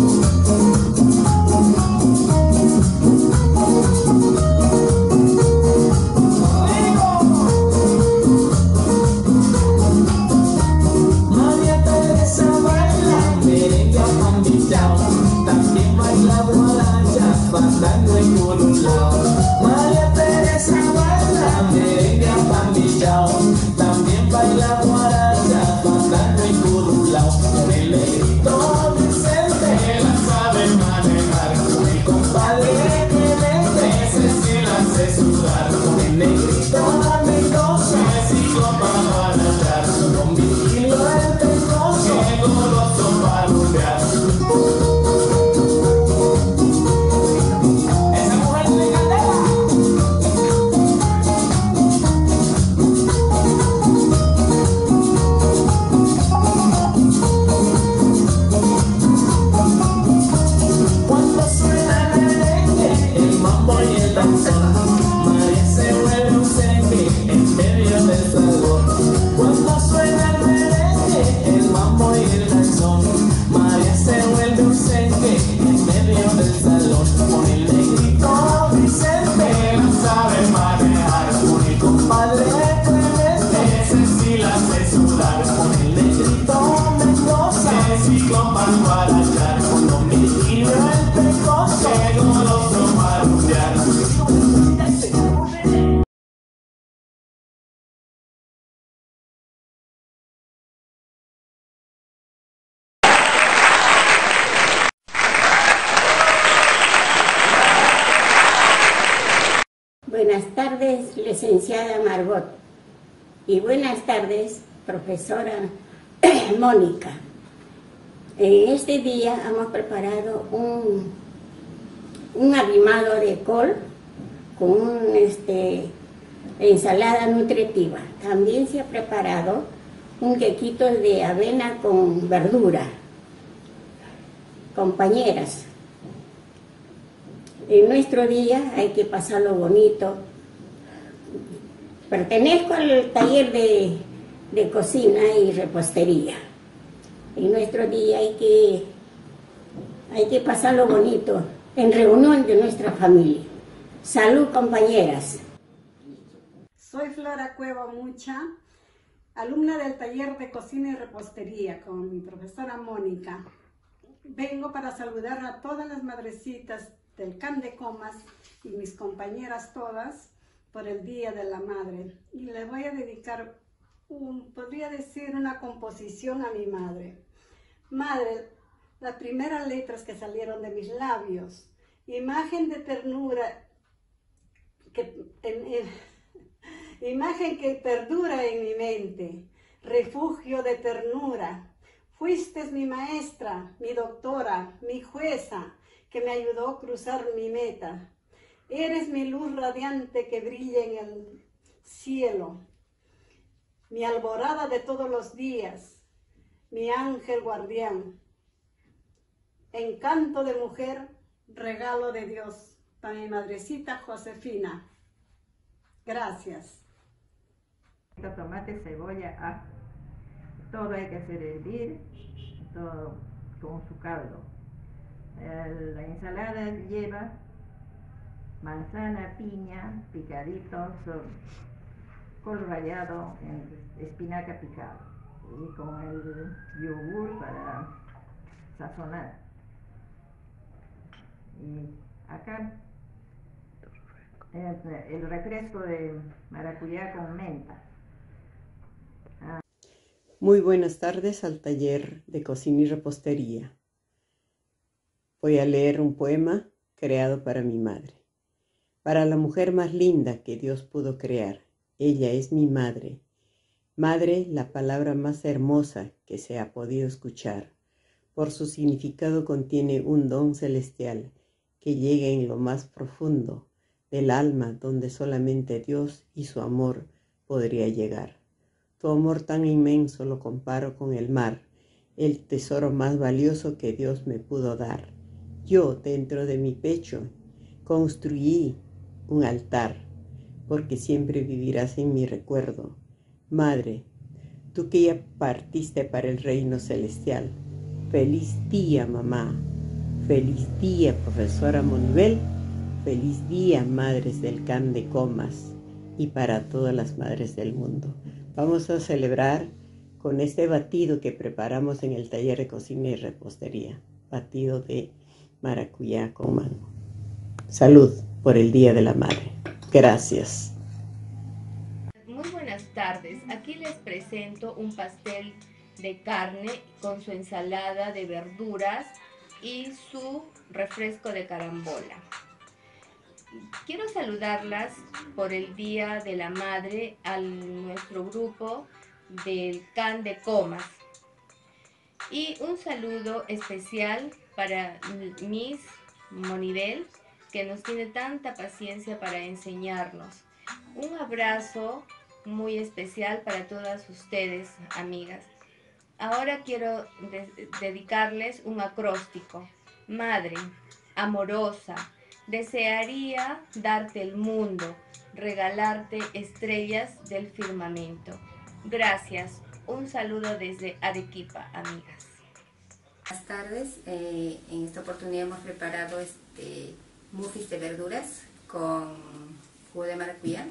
También baila guaracha, fandango y curulao. María Teresa baila merengue apandillao. También baila guaracha, fandango y curulao. Con el negrito Vicente, la sabe manejar. Con el compadre Clemente, ese sí la hace sudar. Con el negrito Mendoza, sigo para manejar. Con Virgilio el Pescoso, Buenas tardes, licenciada Margot. Y buenas tardes, profesora Mónica. En este día hemos preparado un arrimado de col con ensalada nutritiva. También se ha preparado un quequito de avena con verdura. Compañeras, en nuestro día hay que pasarlo bonito. Pertenezco al taller de cocina y repostería. En nuestro día hay que pasarlo bonito en reunión de nuestra familia. Salud, compañeras. Soy Flora Cueva Mucha, alumna del taller de cocina y repostería con mi profesora Mónica. Vengo para saludar a todas las madrecitas del CAN de Comas y mis compañeras todas por el Día de la Madre. Y le voy a dedicar, podría decir, una composición a mi madre. Madre, las primeras letras que salieron de mis labios, imagen de ternura, imagen que perdura en mi mente, refugio de ternura. Fuiste mi maestra, mi doctora, mi jueza, que me ayudó a cruzar mi meta. Eres mi luz radiante que brilla en el cielo, mi alborada de todos los días, mi ángel guardián. Encanto de mujer, regalo de Dios, para mi madrecita Josefina. Gracias. Tomate, cebolla, ajo. Todo hay que hacer hervir, todo con su caldo. La ensalada lleva manzana, piña, picaditos, col rallado, espinaca picado y con el yogur para sazonar. Y acá el refresco de maracuyá con menta. Muy buenas tardes al taller de cocina y repostería. Voy a leer un poema creado para mi madre. Para la mujer más linda que Dios pudo crear, ella es mi madre. Madre, la palabra más hermosa que se ha podido escuchar. Por su significado contiene un don celestial que llega en lo más profundo del alma, donde solamente Dios y su amor podría llegar. Tu amor tan inmenso lo comparo con el mar, el tesoro más valioso que Dios me pudo dar. Yo, dentro de mi pecho, construí un altar, porque siempre vivirás en mi recuerdo. Madre, tú que ya partiste para el reino celestial, feliz día, mamá. Feliz día, profesora Monibel. Feliz día, madres del CAN de Comas, y para todas las madres del mundo. Vamos a celebrar con este batido que preparamos en el taller de cocina y repostería. Batido de maracuyá con mango. Salud por el Día de la Madre. Gracias. Muy buenas tardes. Aquí les presento un pastel de carne con su ensalada de verduras y su refresco de carambola. Quiero saludarlas por el Día de la Madre a nuestro grupo del CAN de Comas. Y un saludo especial para Miss Monibel, que nos tiene tanta paciencia para enseñarnos. Un abrazo muy especial para todas ustedes, amigas. Ahora quiero dedicarles un acróstico. Madre, amorosa, desearía darte el mundo, regalarte estrellas del firmamento. Gracias. Un saludo desde Arequipa, amigas. Buenas tardes. En esta oportunidad hemos preparado muffins de verduras con jugo de maracuyá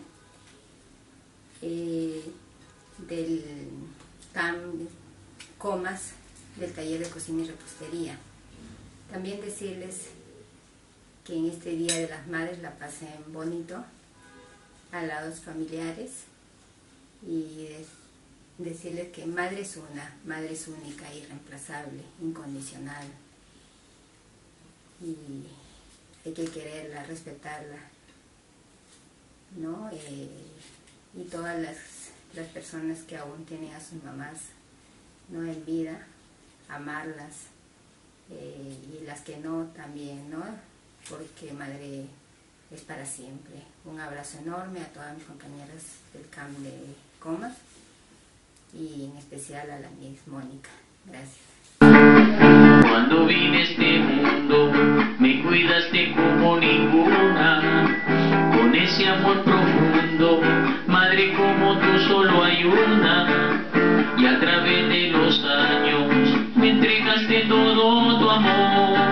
del CAN Comas del taller de cocina y repostería. También decirles que en este Día de las Madres la pasen bonito al lado de sus familiares y decirles que madre es una, madre es única, irreemplazable, incondicional, y hay que quererla, respetarla ¿no? Y todas las personas que aún tienen a sus mamás, ¿no?, en vida, amarlas, y las que no también, ¿no?, porque madre es para siempre. Un abrazo enorme a todas mis compañeras del CAM de Comas y en especial a la Miss Mónica. Gracias. Cuando vine a este mundo me cuidaste como ninguna, con ese amor profundo, madre como tú solo hay una, y a través de los años me entregaste todo tu amor.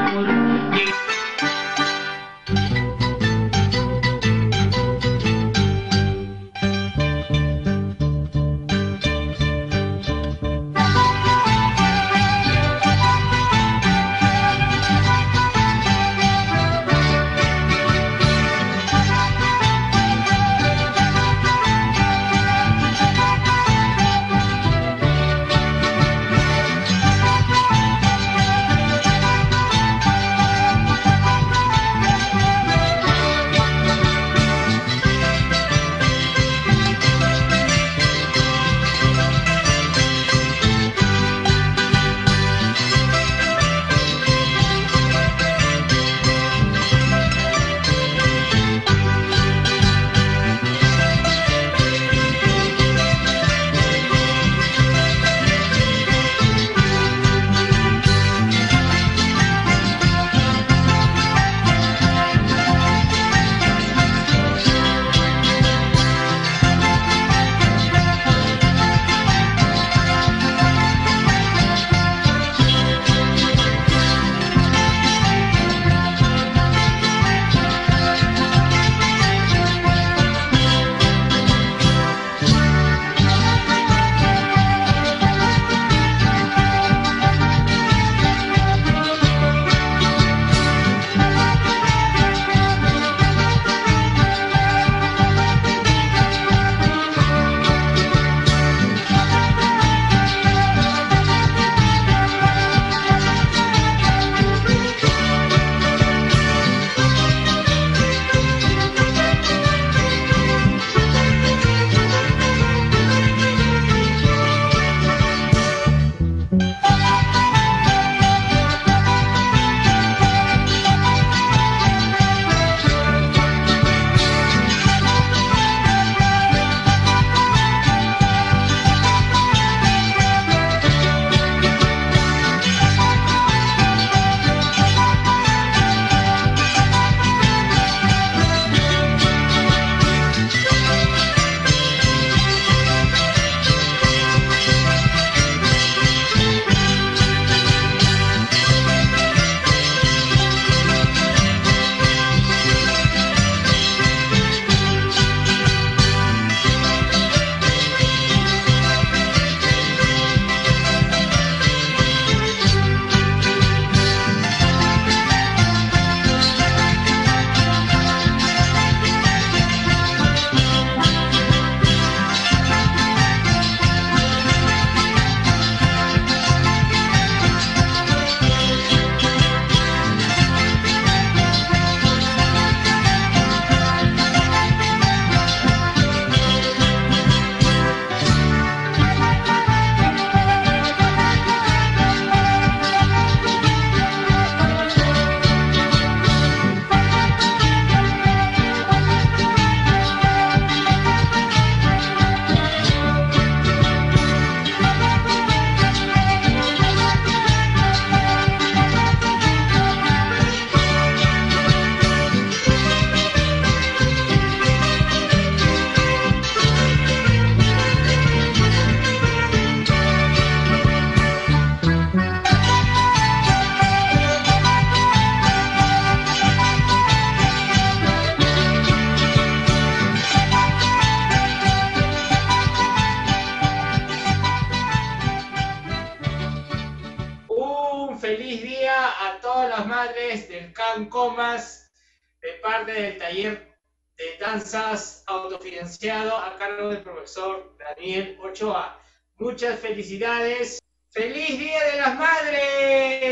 Comas de parte del taller de danzas autofinanciado a cargo del profesor Daniel Ochoa. Muchas felicidades. ¡Feliz Día de las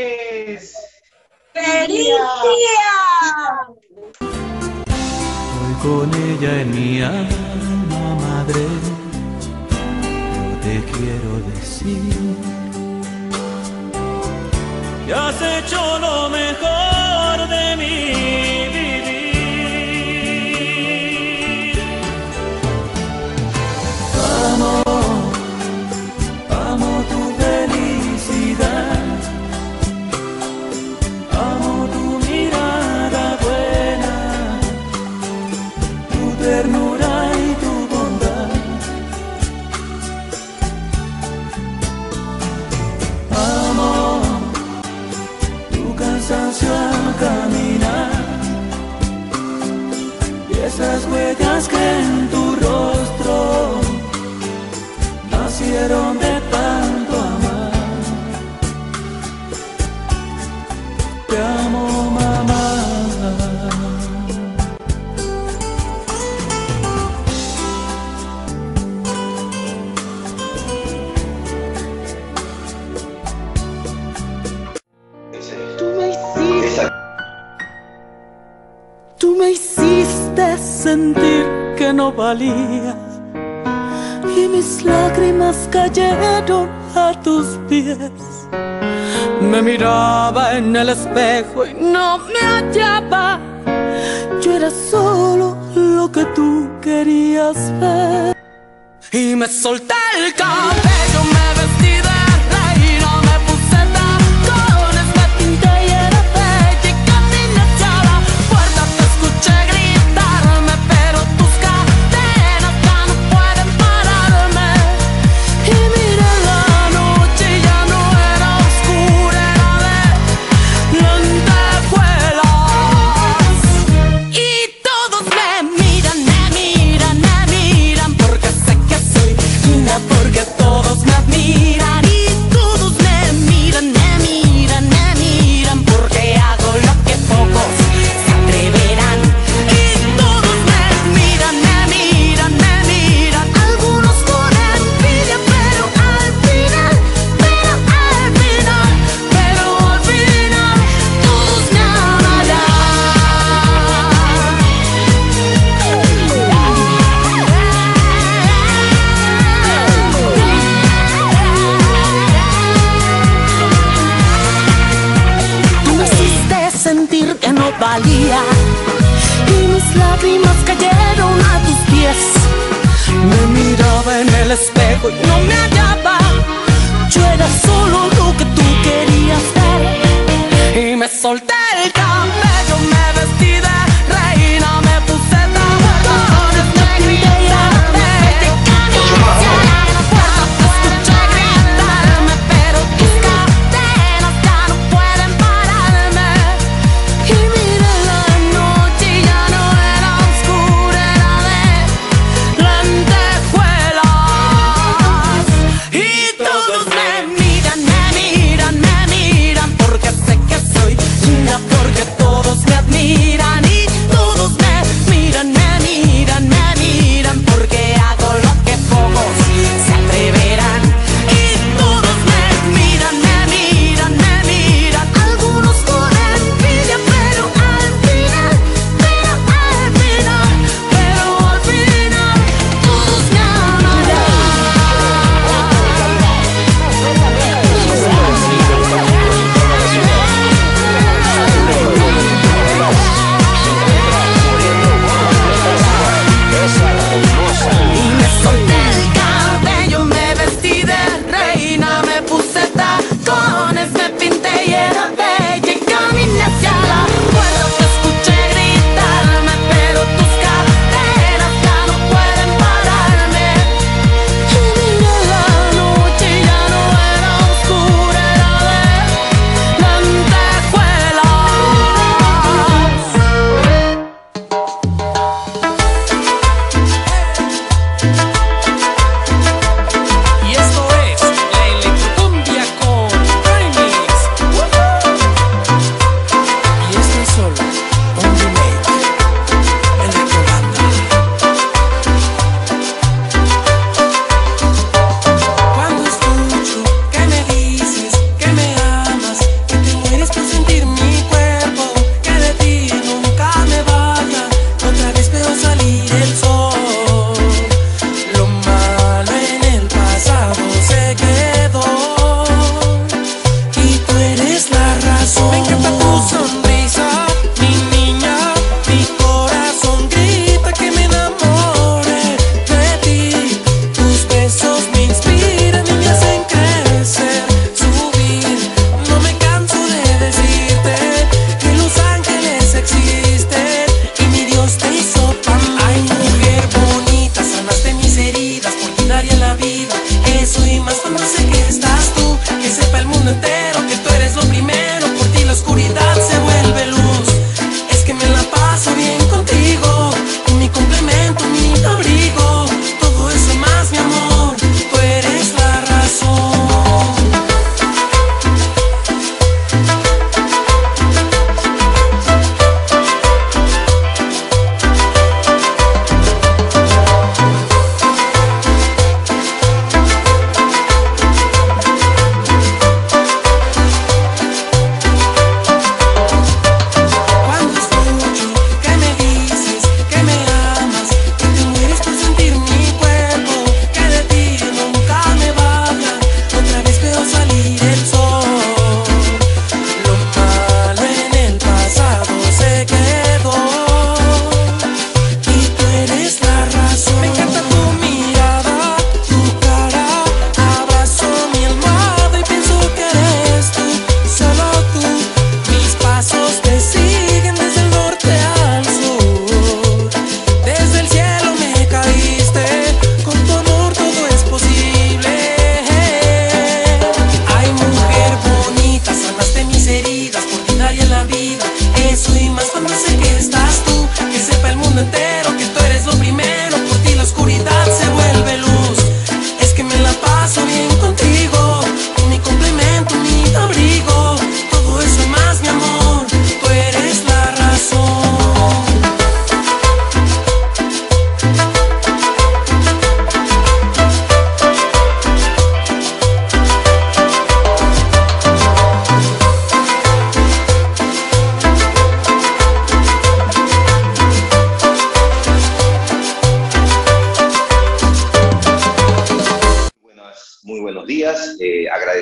Madres! ¡Feliz día! con ella en mi alma, madre, yo te quiero decir que has hecho lo mejor de mi vivir. Amo, amo tu felicidad, amo tu mirada buena, tu ternura y tu bondad. Amo tu cansancio al caminar y esas huellas que en tu rostro nacieron de tanto amar. Te amo, mamá. Tú me hiciste sentir que no valía y mis lágrimas cayeron a tus pies. Me miraba en el espejo y no me hallaba. Yo era solo lo que tú querías ver. Y me solté el cabello, me vestí de reina, me puse tacones, me pinté y era bella y caminé hacia la puerta. Te escuché gritarme, pero tus cadenas ya no pueden pararme. Y miré la noche y ya no era oscura, era de lentejuelas. Y todos me miran, porque sé que soy linda, porque todos me admiran. Y todos me miran, porque hago lo que pocos se atreverán. Y todos me miran, algunos con envidia, pero al final, todos me amarán. Tú me hiciste sentir que no valía y mis lágrimas cayeron a tus pies. Me miraba en el espejo y no me hallaba. Yo era solo lo que tú querías ver. Y me solté el cabello, me vestí de reina, me puse tacones, me pinté y era bella y caminé hacia la puerta. Te escuché gritarme, pero tus cadenas ya no pueden pararme. Y miré la noche y ya no era oscura, era de lentejuelas. Y todos me miran, porque sé que soy linda, porque todos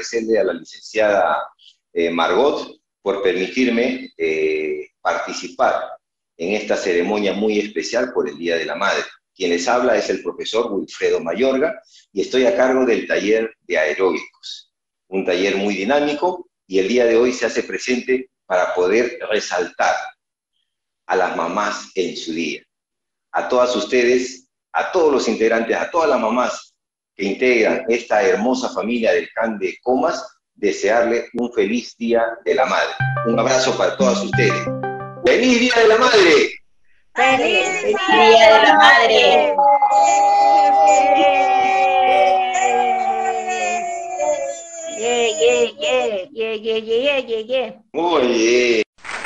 agradecerle a la licenciada Margot por permitirme participar en esta ceremonia muy especial por el Día de la Madre. Quien les habla es el profesor Wilfredo Mayorga y estoy a cargo del taller de aeróbicos, un taller muy dinámico, y el día de hoy se hace presente para poder resaltar a las mamás en su día. A todas ustedes, a todos los integrantes, a todas las mamás que integran esta hermosa familia del CAN de Comas, desearle un feliz Día de la Madre. Un abrazo para todas ustedes. ¡Feliz Día de la Madre! ¡Feliz Día de la Madre! Muy bien.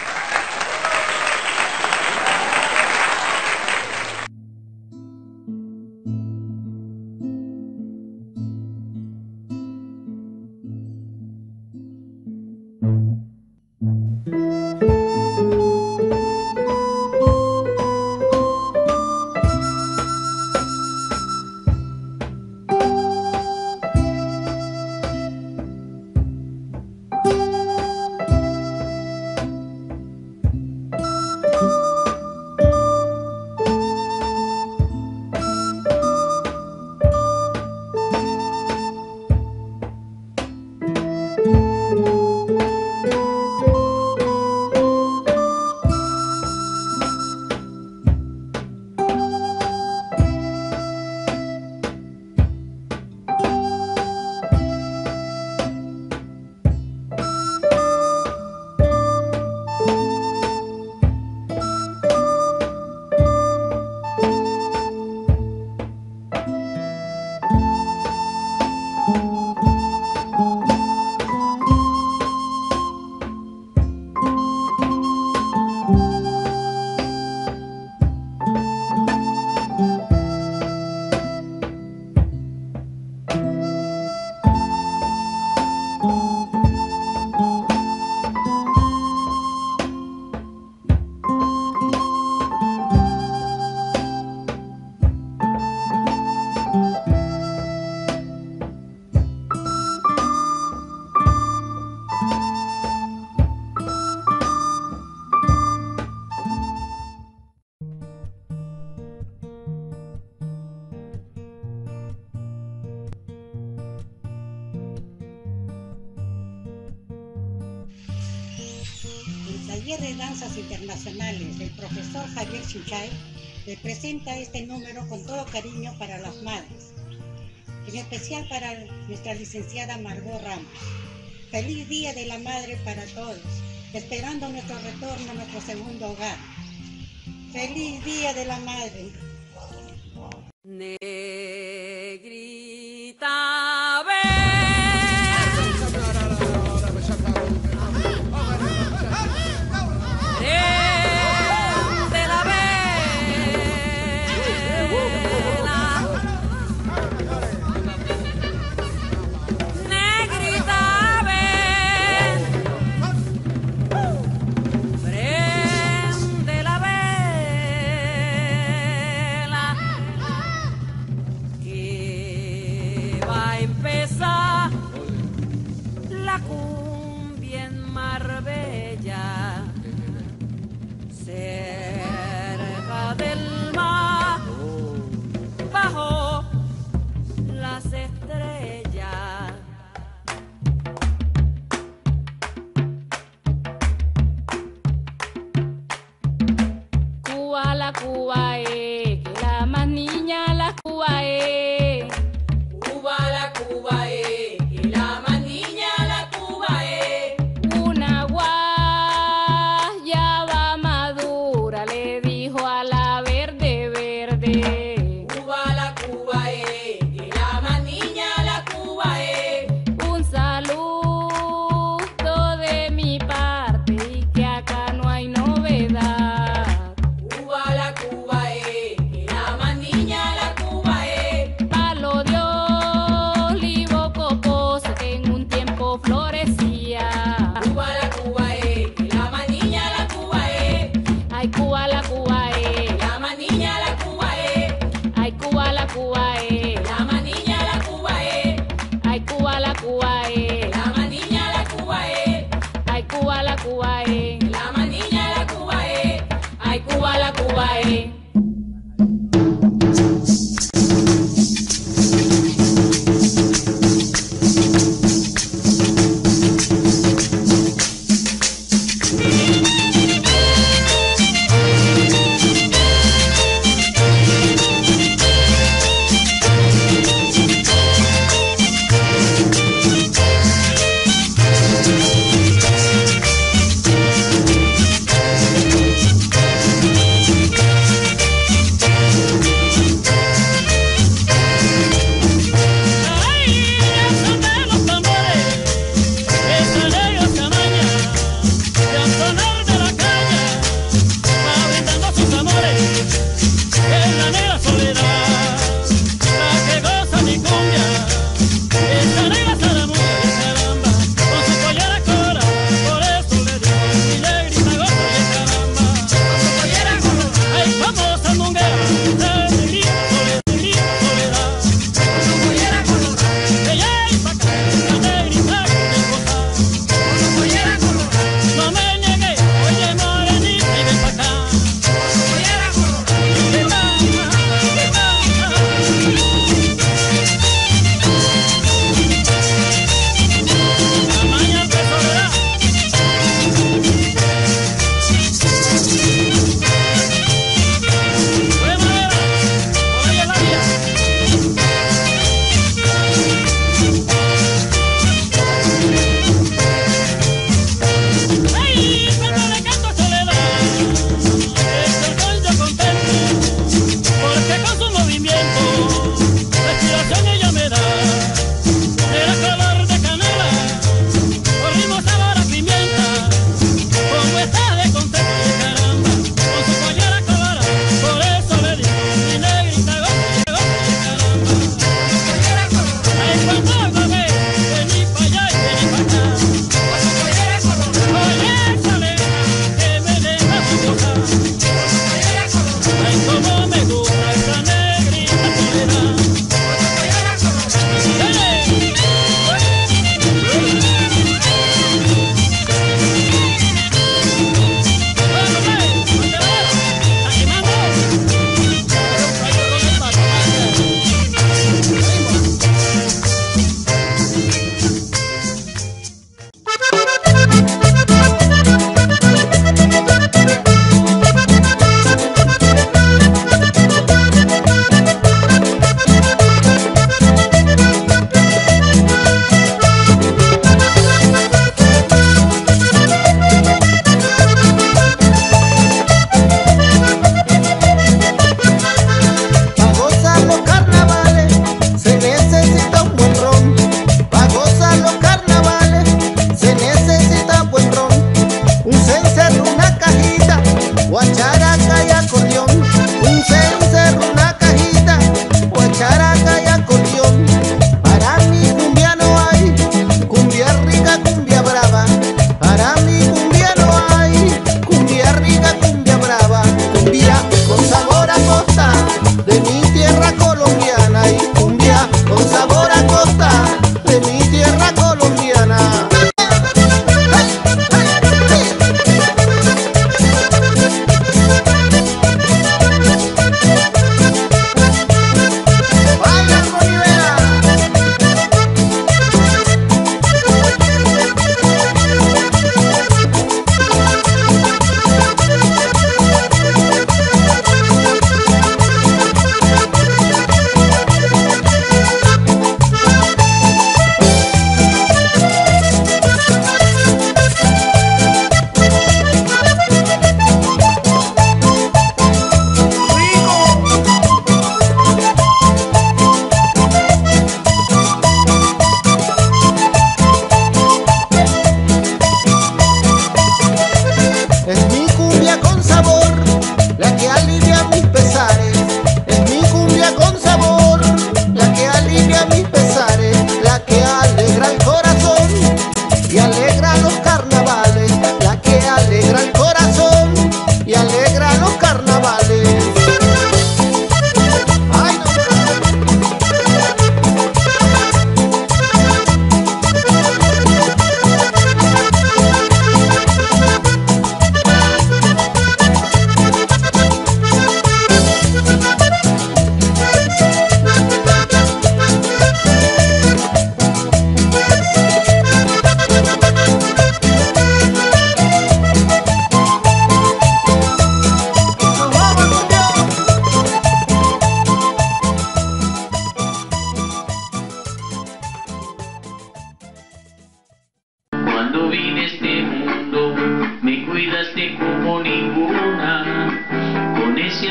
Taller de Danzas Internacionales del profesor Javier Chinchay le presenta este número con todo cariño para las madres, en especial para nuestra licenciada Margot Ramos. Feliz Día de la Madre para todos, esperando nuestro retorno a nuestro segundo hogar. Feliz Día de la Madre. Negrita, ven. La cumbia en Marbella, cerca del mar, bajo las estrellas. Cuba, la Cuba que la más niña la Cuba Cuba, la Cuba que la más niña la Cuba una guayaba madura le dijo a la verde verde. Cuba, la Cuba que la más niña la Cuba un saludo de mi parte y que acá no hay novedad. Cuba, la Cuba que la más niña la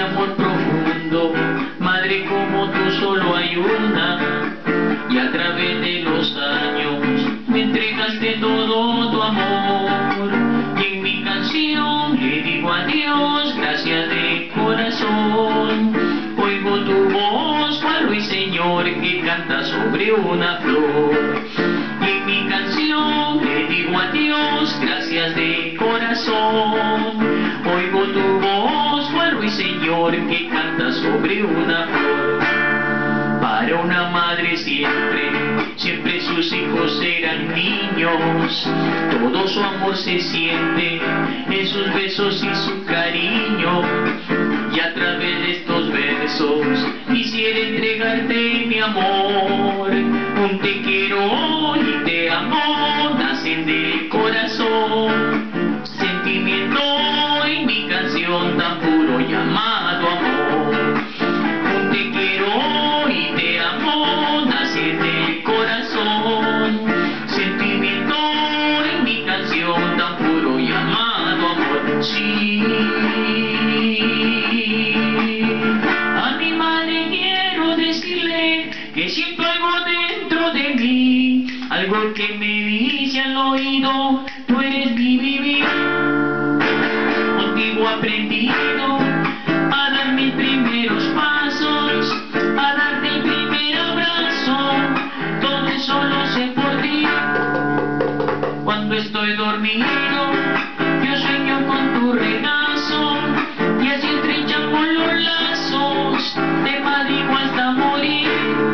amor profundo, madre como tú solo hay una, y a través de los años me entregaste todo tu amor, y en mi canción le digo a Dios gracias de corazón. Oigo tu voz, cual ruiseñor que canta sobre una flor, y en mi canción le digo a Dios gracias de corazón. Oigo tu voz, cual ruiseñor que canta sobre una flor. Para una madre siempre, siempre sus hijos eran niños. Todo su amor se siente en sus besos y su cariño. Y a través de estos versos quisiera entregarte mi amor. Un te quiero y te amo nacen del corazón. Sentimiento en mi canción tan puro llamado amor. Un te quiero y te amo nace del corazón. Sentimiento en mi canción tan puro llamado amor. Sí. A mi madre quiero decirle que siento algo dentro de mí, algo que me dice al oído, tú eres mi vivir. Contigo aprendido a dar mis primeros pasos, a darte el primer abrazo, todo eso lo sé por ti. Cuando estoy dormido, yo sueño con tu regazo, y así estrechamos los lazos, te maldigo hasta morir.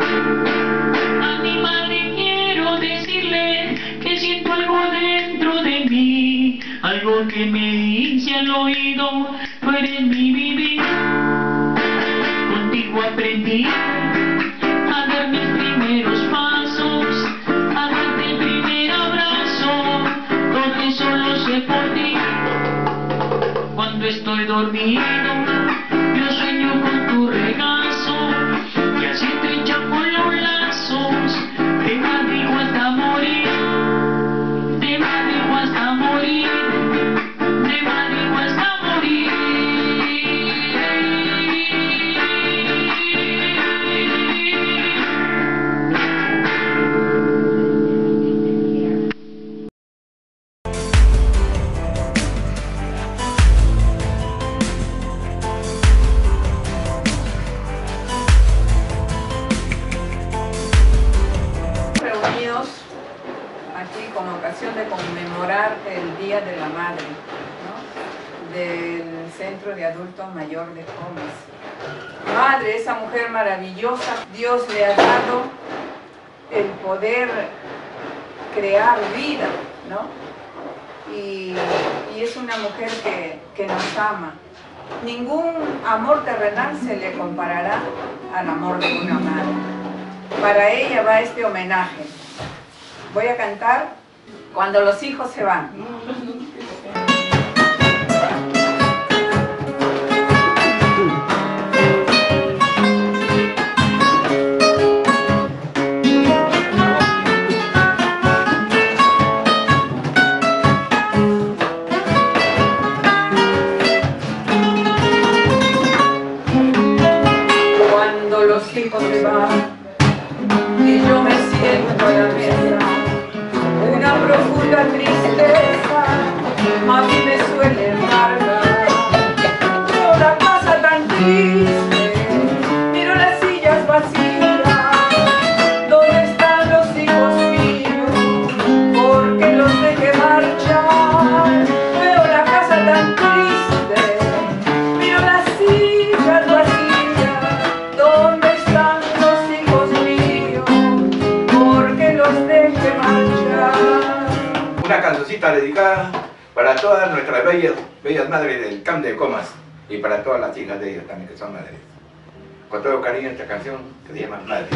A mi madre quiero decirle que siento algo dentro de mí, algo que me dice al oído, tú eres mi vivir. Contigo aprendí a dar mis primeros pasos, a darte el primer abrazo, todo eso lo sé por ti. Cuando estoy dormido, yo sueño con tu regazo, y así estrechamos los lazos, te maldigo hasta morir, te maldigo hasta morir, te maldigo hasta morir. Reunidos aquí con ocasión de conmemorar el Día de la Madre, ¿no?, del Centro de Adultos Mayor de Comas. Madre, esa mujer maravillosa, Dios le ha dado el poder crear vida, ¿no? Y es una mujer que nos ama. Ningún amor terrenal se le comparará al amor de una madre. Para ella va este homenaje. Voy a cantar Cuando los hijos se van. Cuando los hijos se van y yo me siento a la mesa, una profunda tristeza a mí me suele embargar. Veo la casa tan triste, miro las sillas vacías, ¿dónde están los hijos míos? Porque los dejé marchar. Veo la casa tan triste, miro las sillas vacías, ¿dónde están los hijos míos? Porque los dejé marchar. Una cancioncita dedicada para todas nuestras bellas madres del camp de Comas y para todas las hijas de ellas también que son madres. Con todo cariño esta canción que se llama Madre.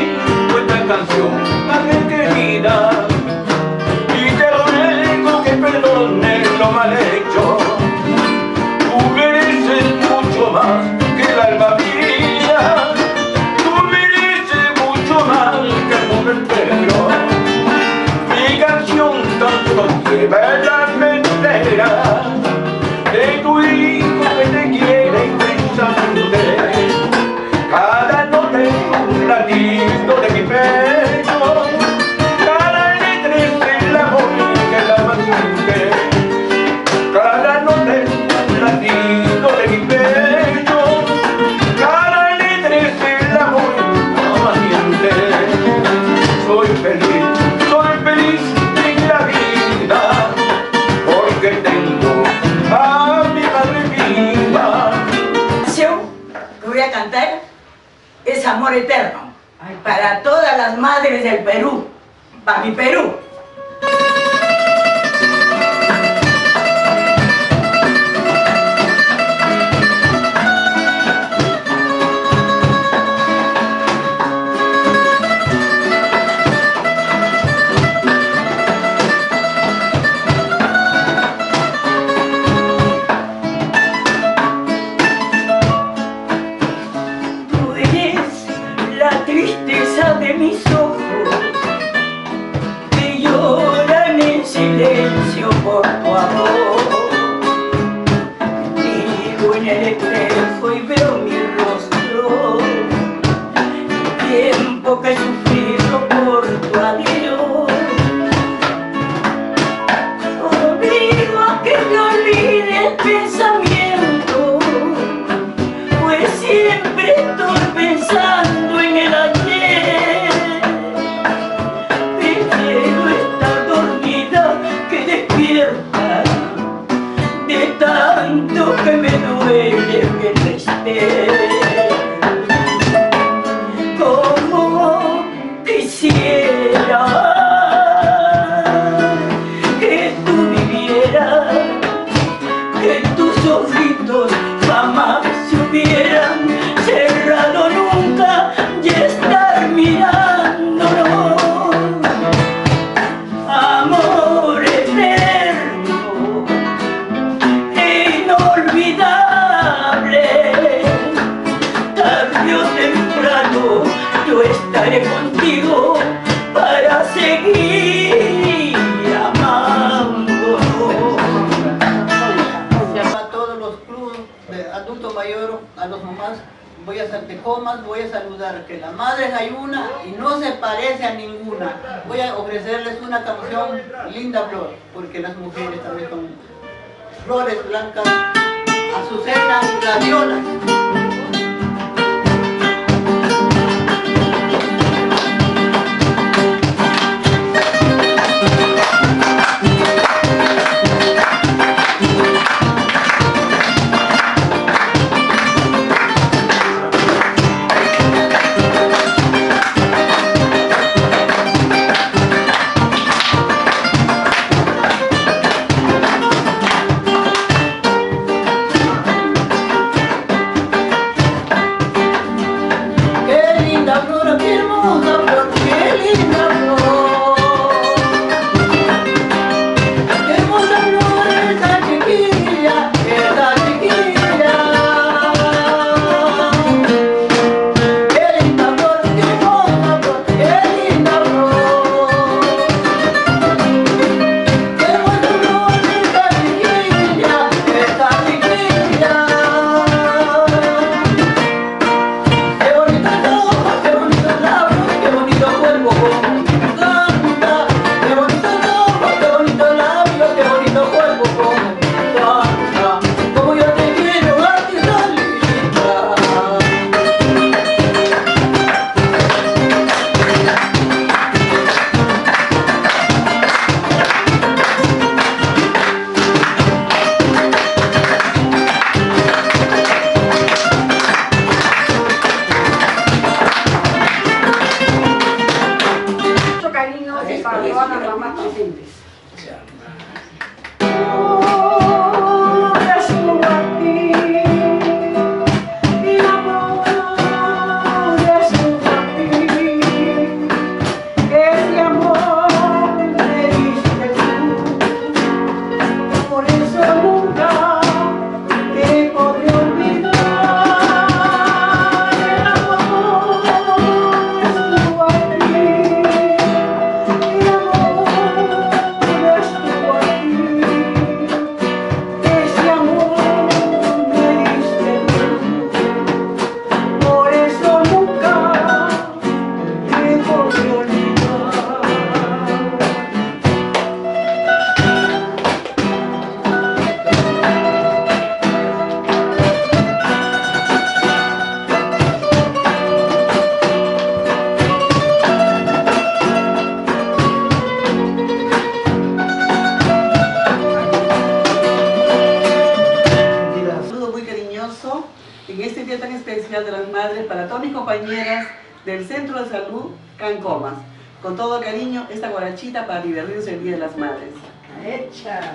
Madre querida, y te ruego que lleva la mentira de tu hijo que te quiere intensamente. Cada noche un latido de mi pecho, cada letra es el amor que la mantiene. Cada noche un latido de mi pecho, cada letra es el amor que la mantiene. Soy feliz en la vida, porque tengo a mi madre viva. La canción que voy a cantar es Amor Eterno, para todas las madres del Perú, para mi Perú. Tristeza de mis ojos que lloran en silencio por tu amor. Miro en el espejo y veo mi rostro, el tiempo que he sufrido por tu adiós. Obligo que te olvide el pensamiento, pues siempre estoy pensando en el ayer. Prefiero estar dormida que despierta, de tanto que me duele que no estés. Como quisiera que tú vivieras, que tus ojitos jamás se hubieran cerrado nunca y estar mirándonos. Amor eterno e inolvidable, tarde o temprano yo estaré contigo para seguir amándonos. A todos los clubes de adultos mayores, a los mamás, voy a hacer tecomas, voy a saludar que la madre hay una y no se parece a ninguna. Voy a ofrecerles una canción, Linda Flor, porque las mujeres también son flores blancas, azucenas, gladiolas. Internacional de las Madres, para todas mis compañeras del Centro de Salud Cancomas. Con todo cariño, esta guarachita para divertirse el Día de las Madres. ¡Hecha!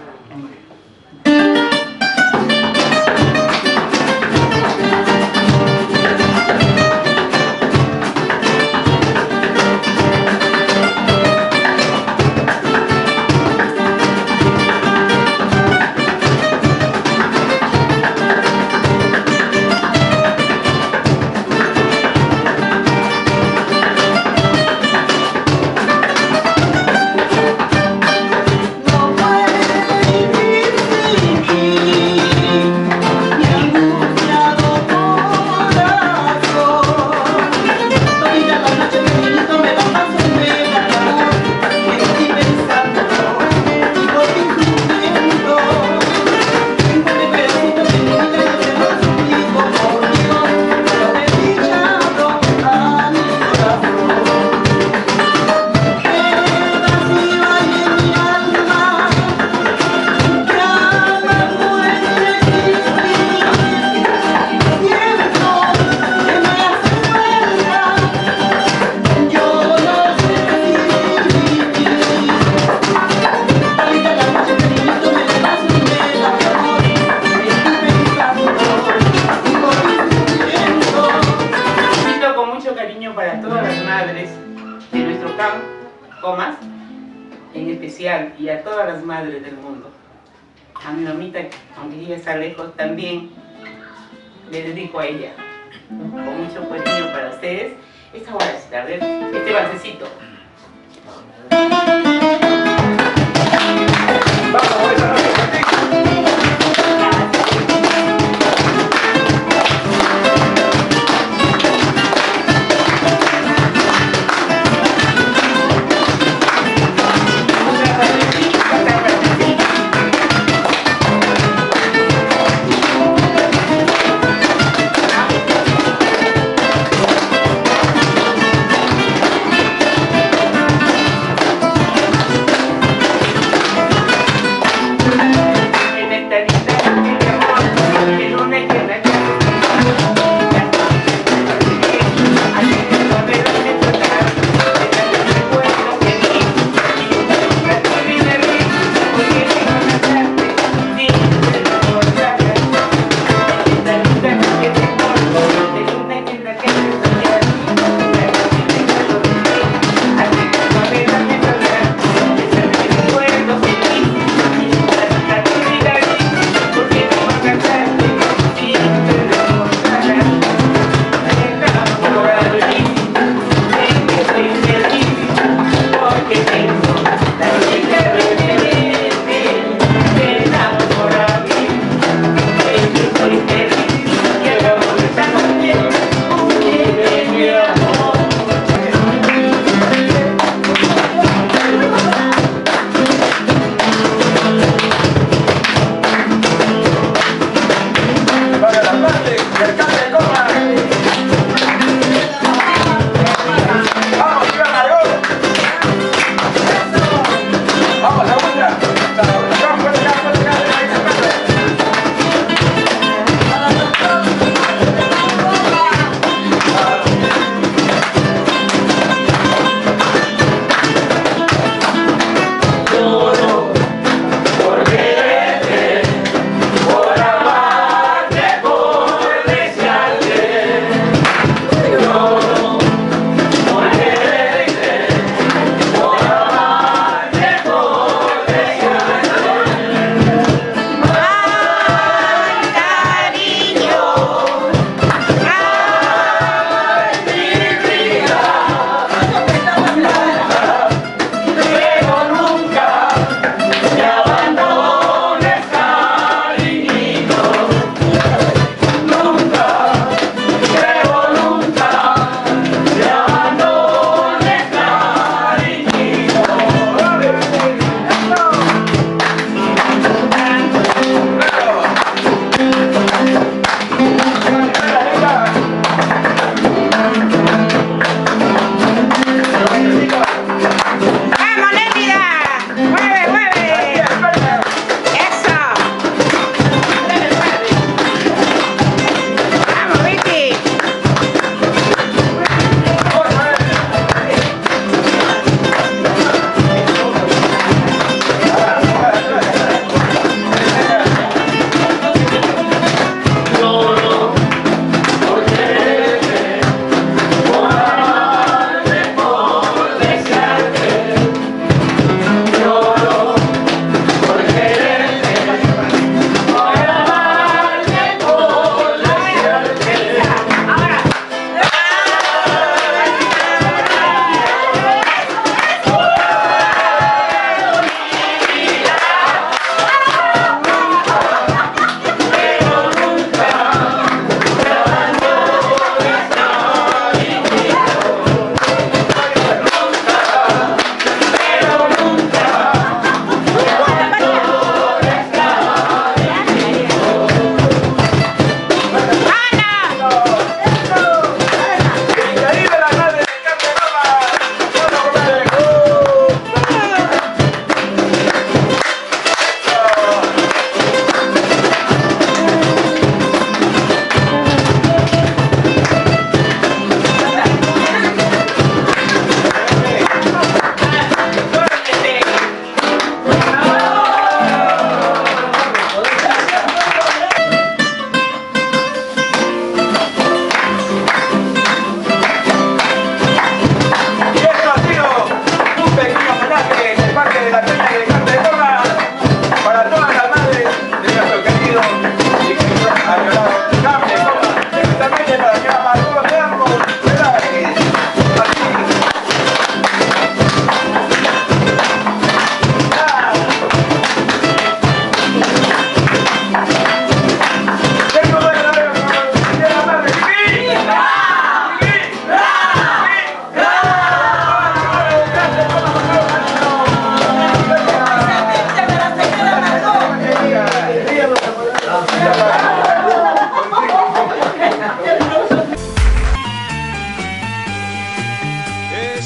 En especial, y a todas las madres del mundo. A mi mamita, aunque ella está lejos, también le dedico a ella. Con mucho cariño para ustedes. Esta guarachita, a ver, este balsecito.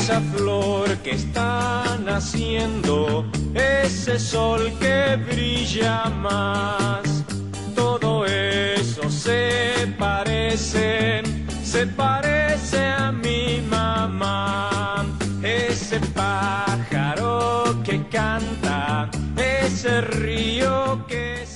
esa flor que está naciendo, ese sol que brilla más, todo eso se parece a mi mamá. Ese pájaro que canta, ese río que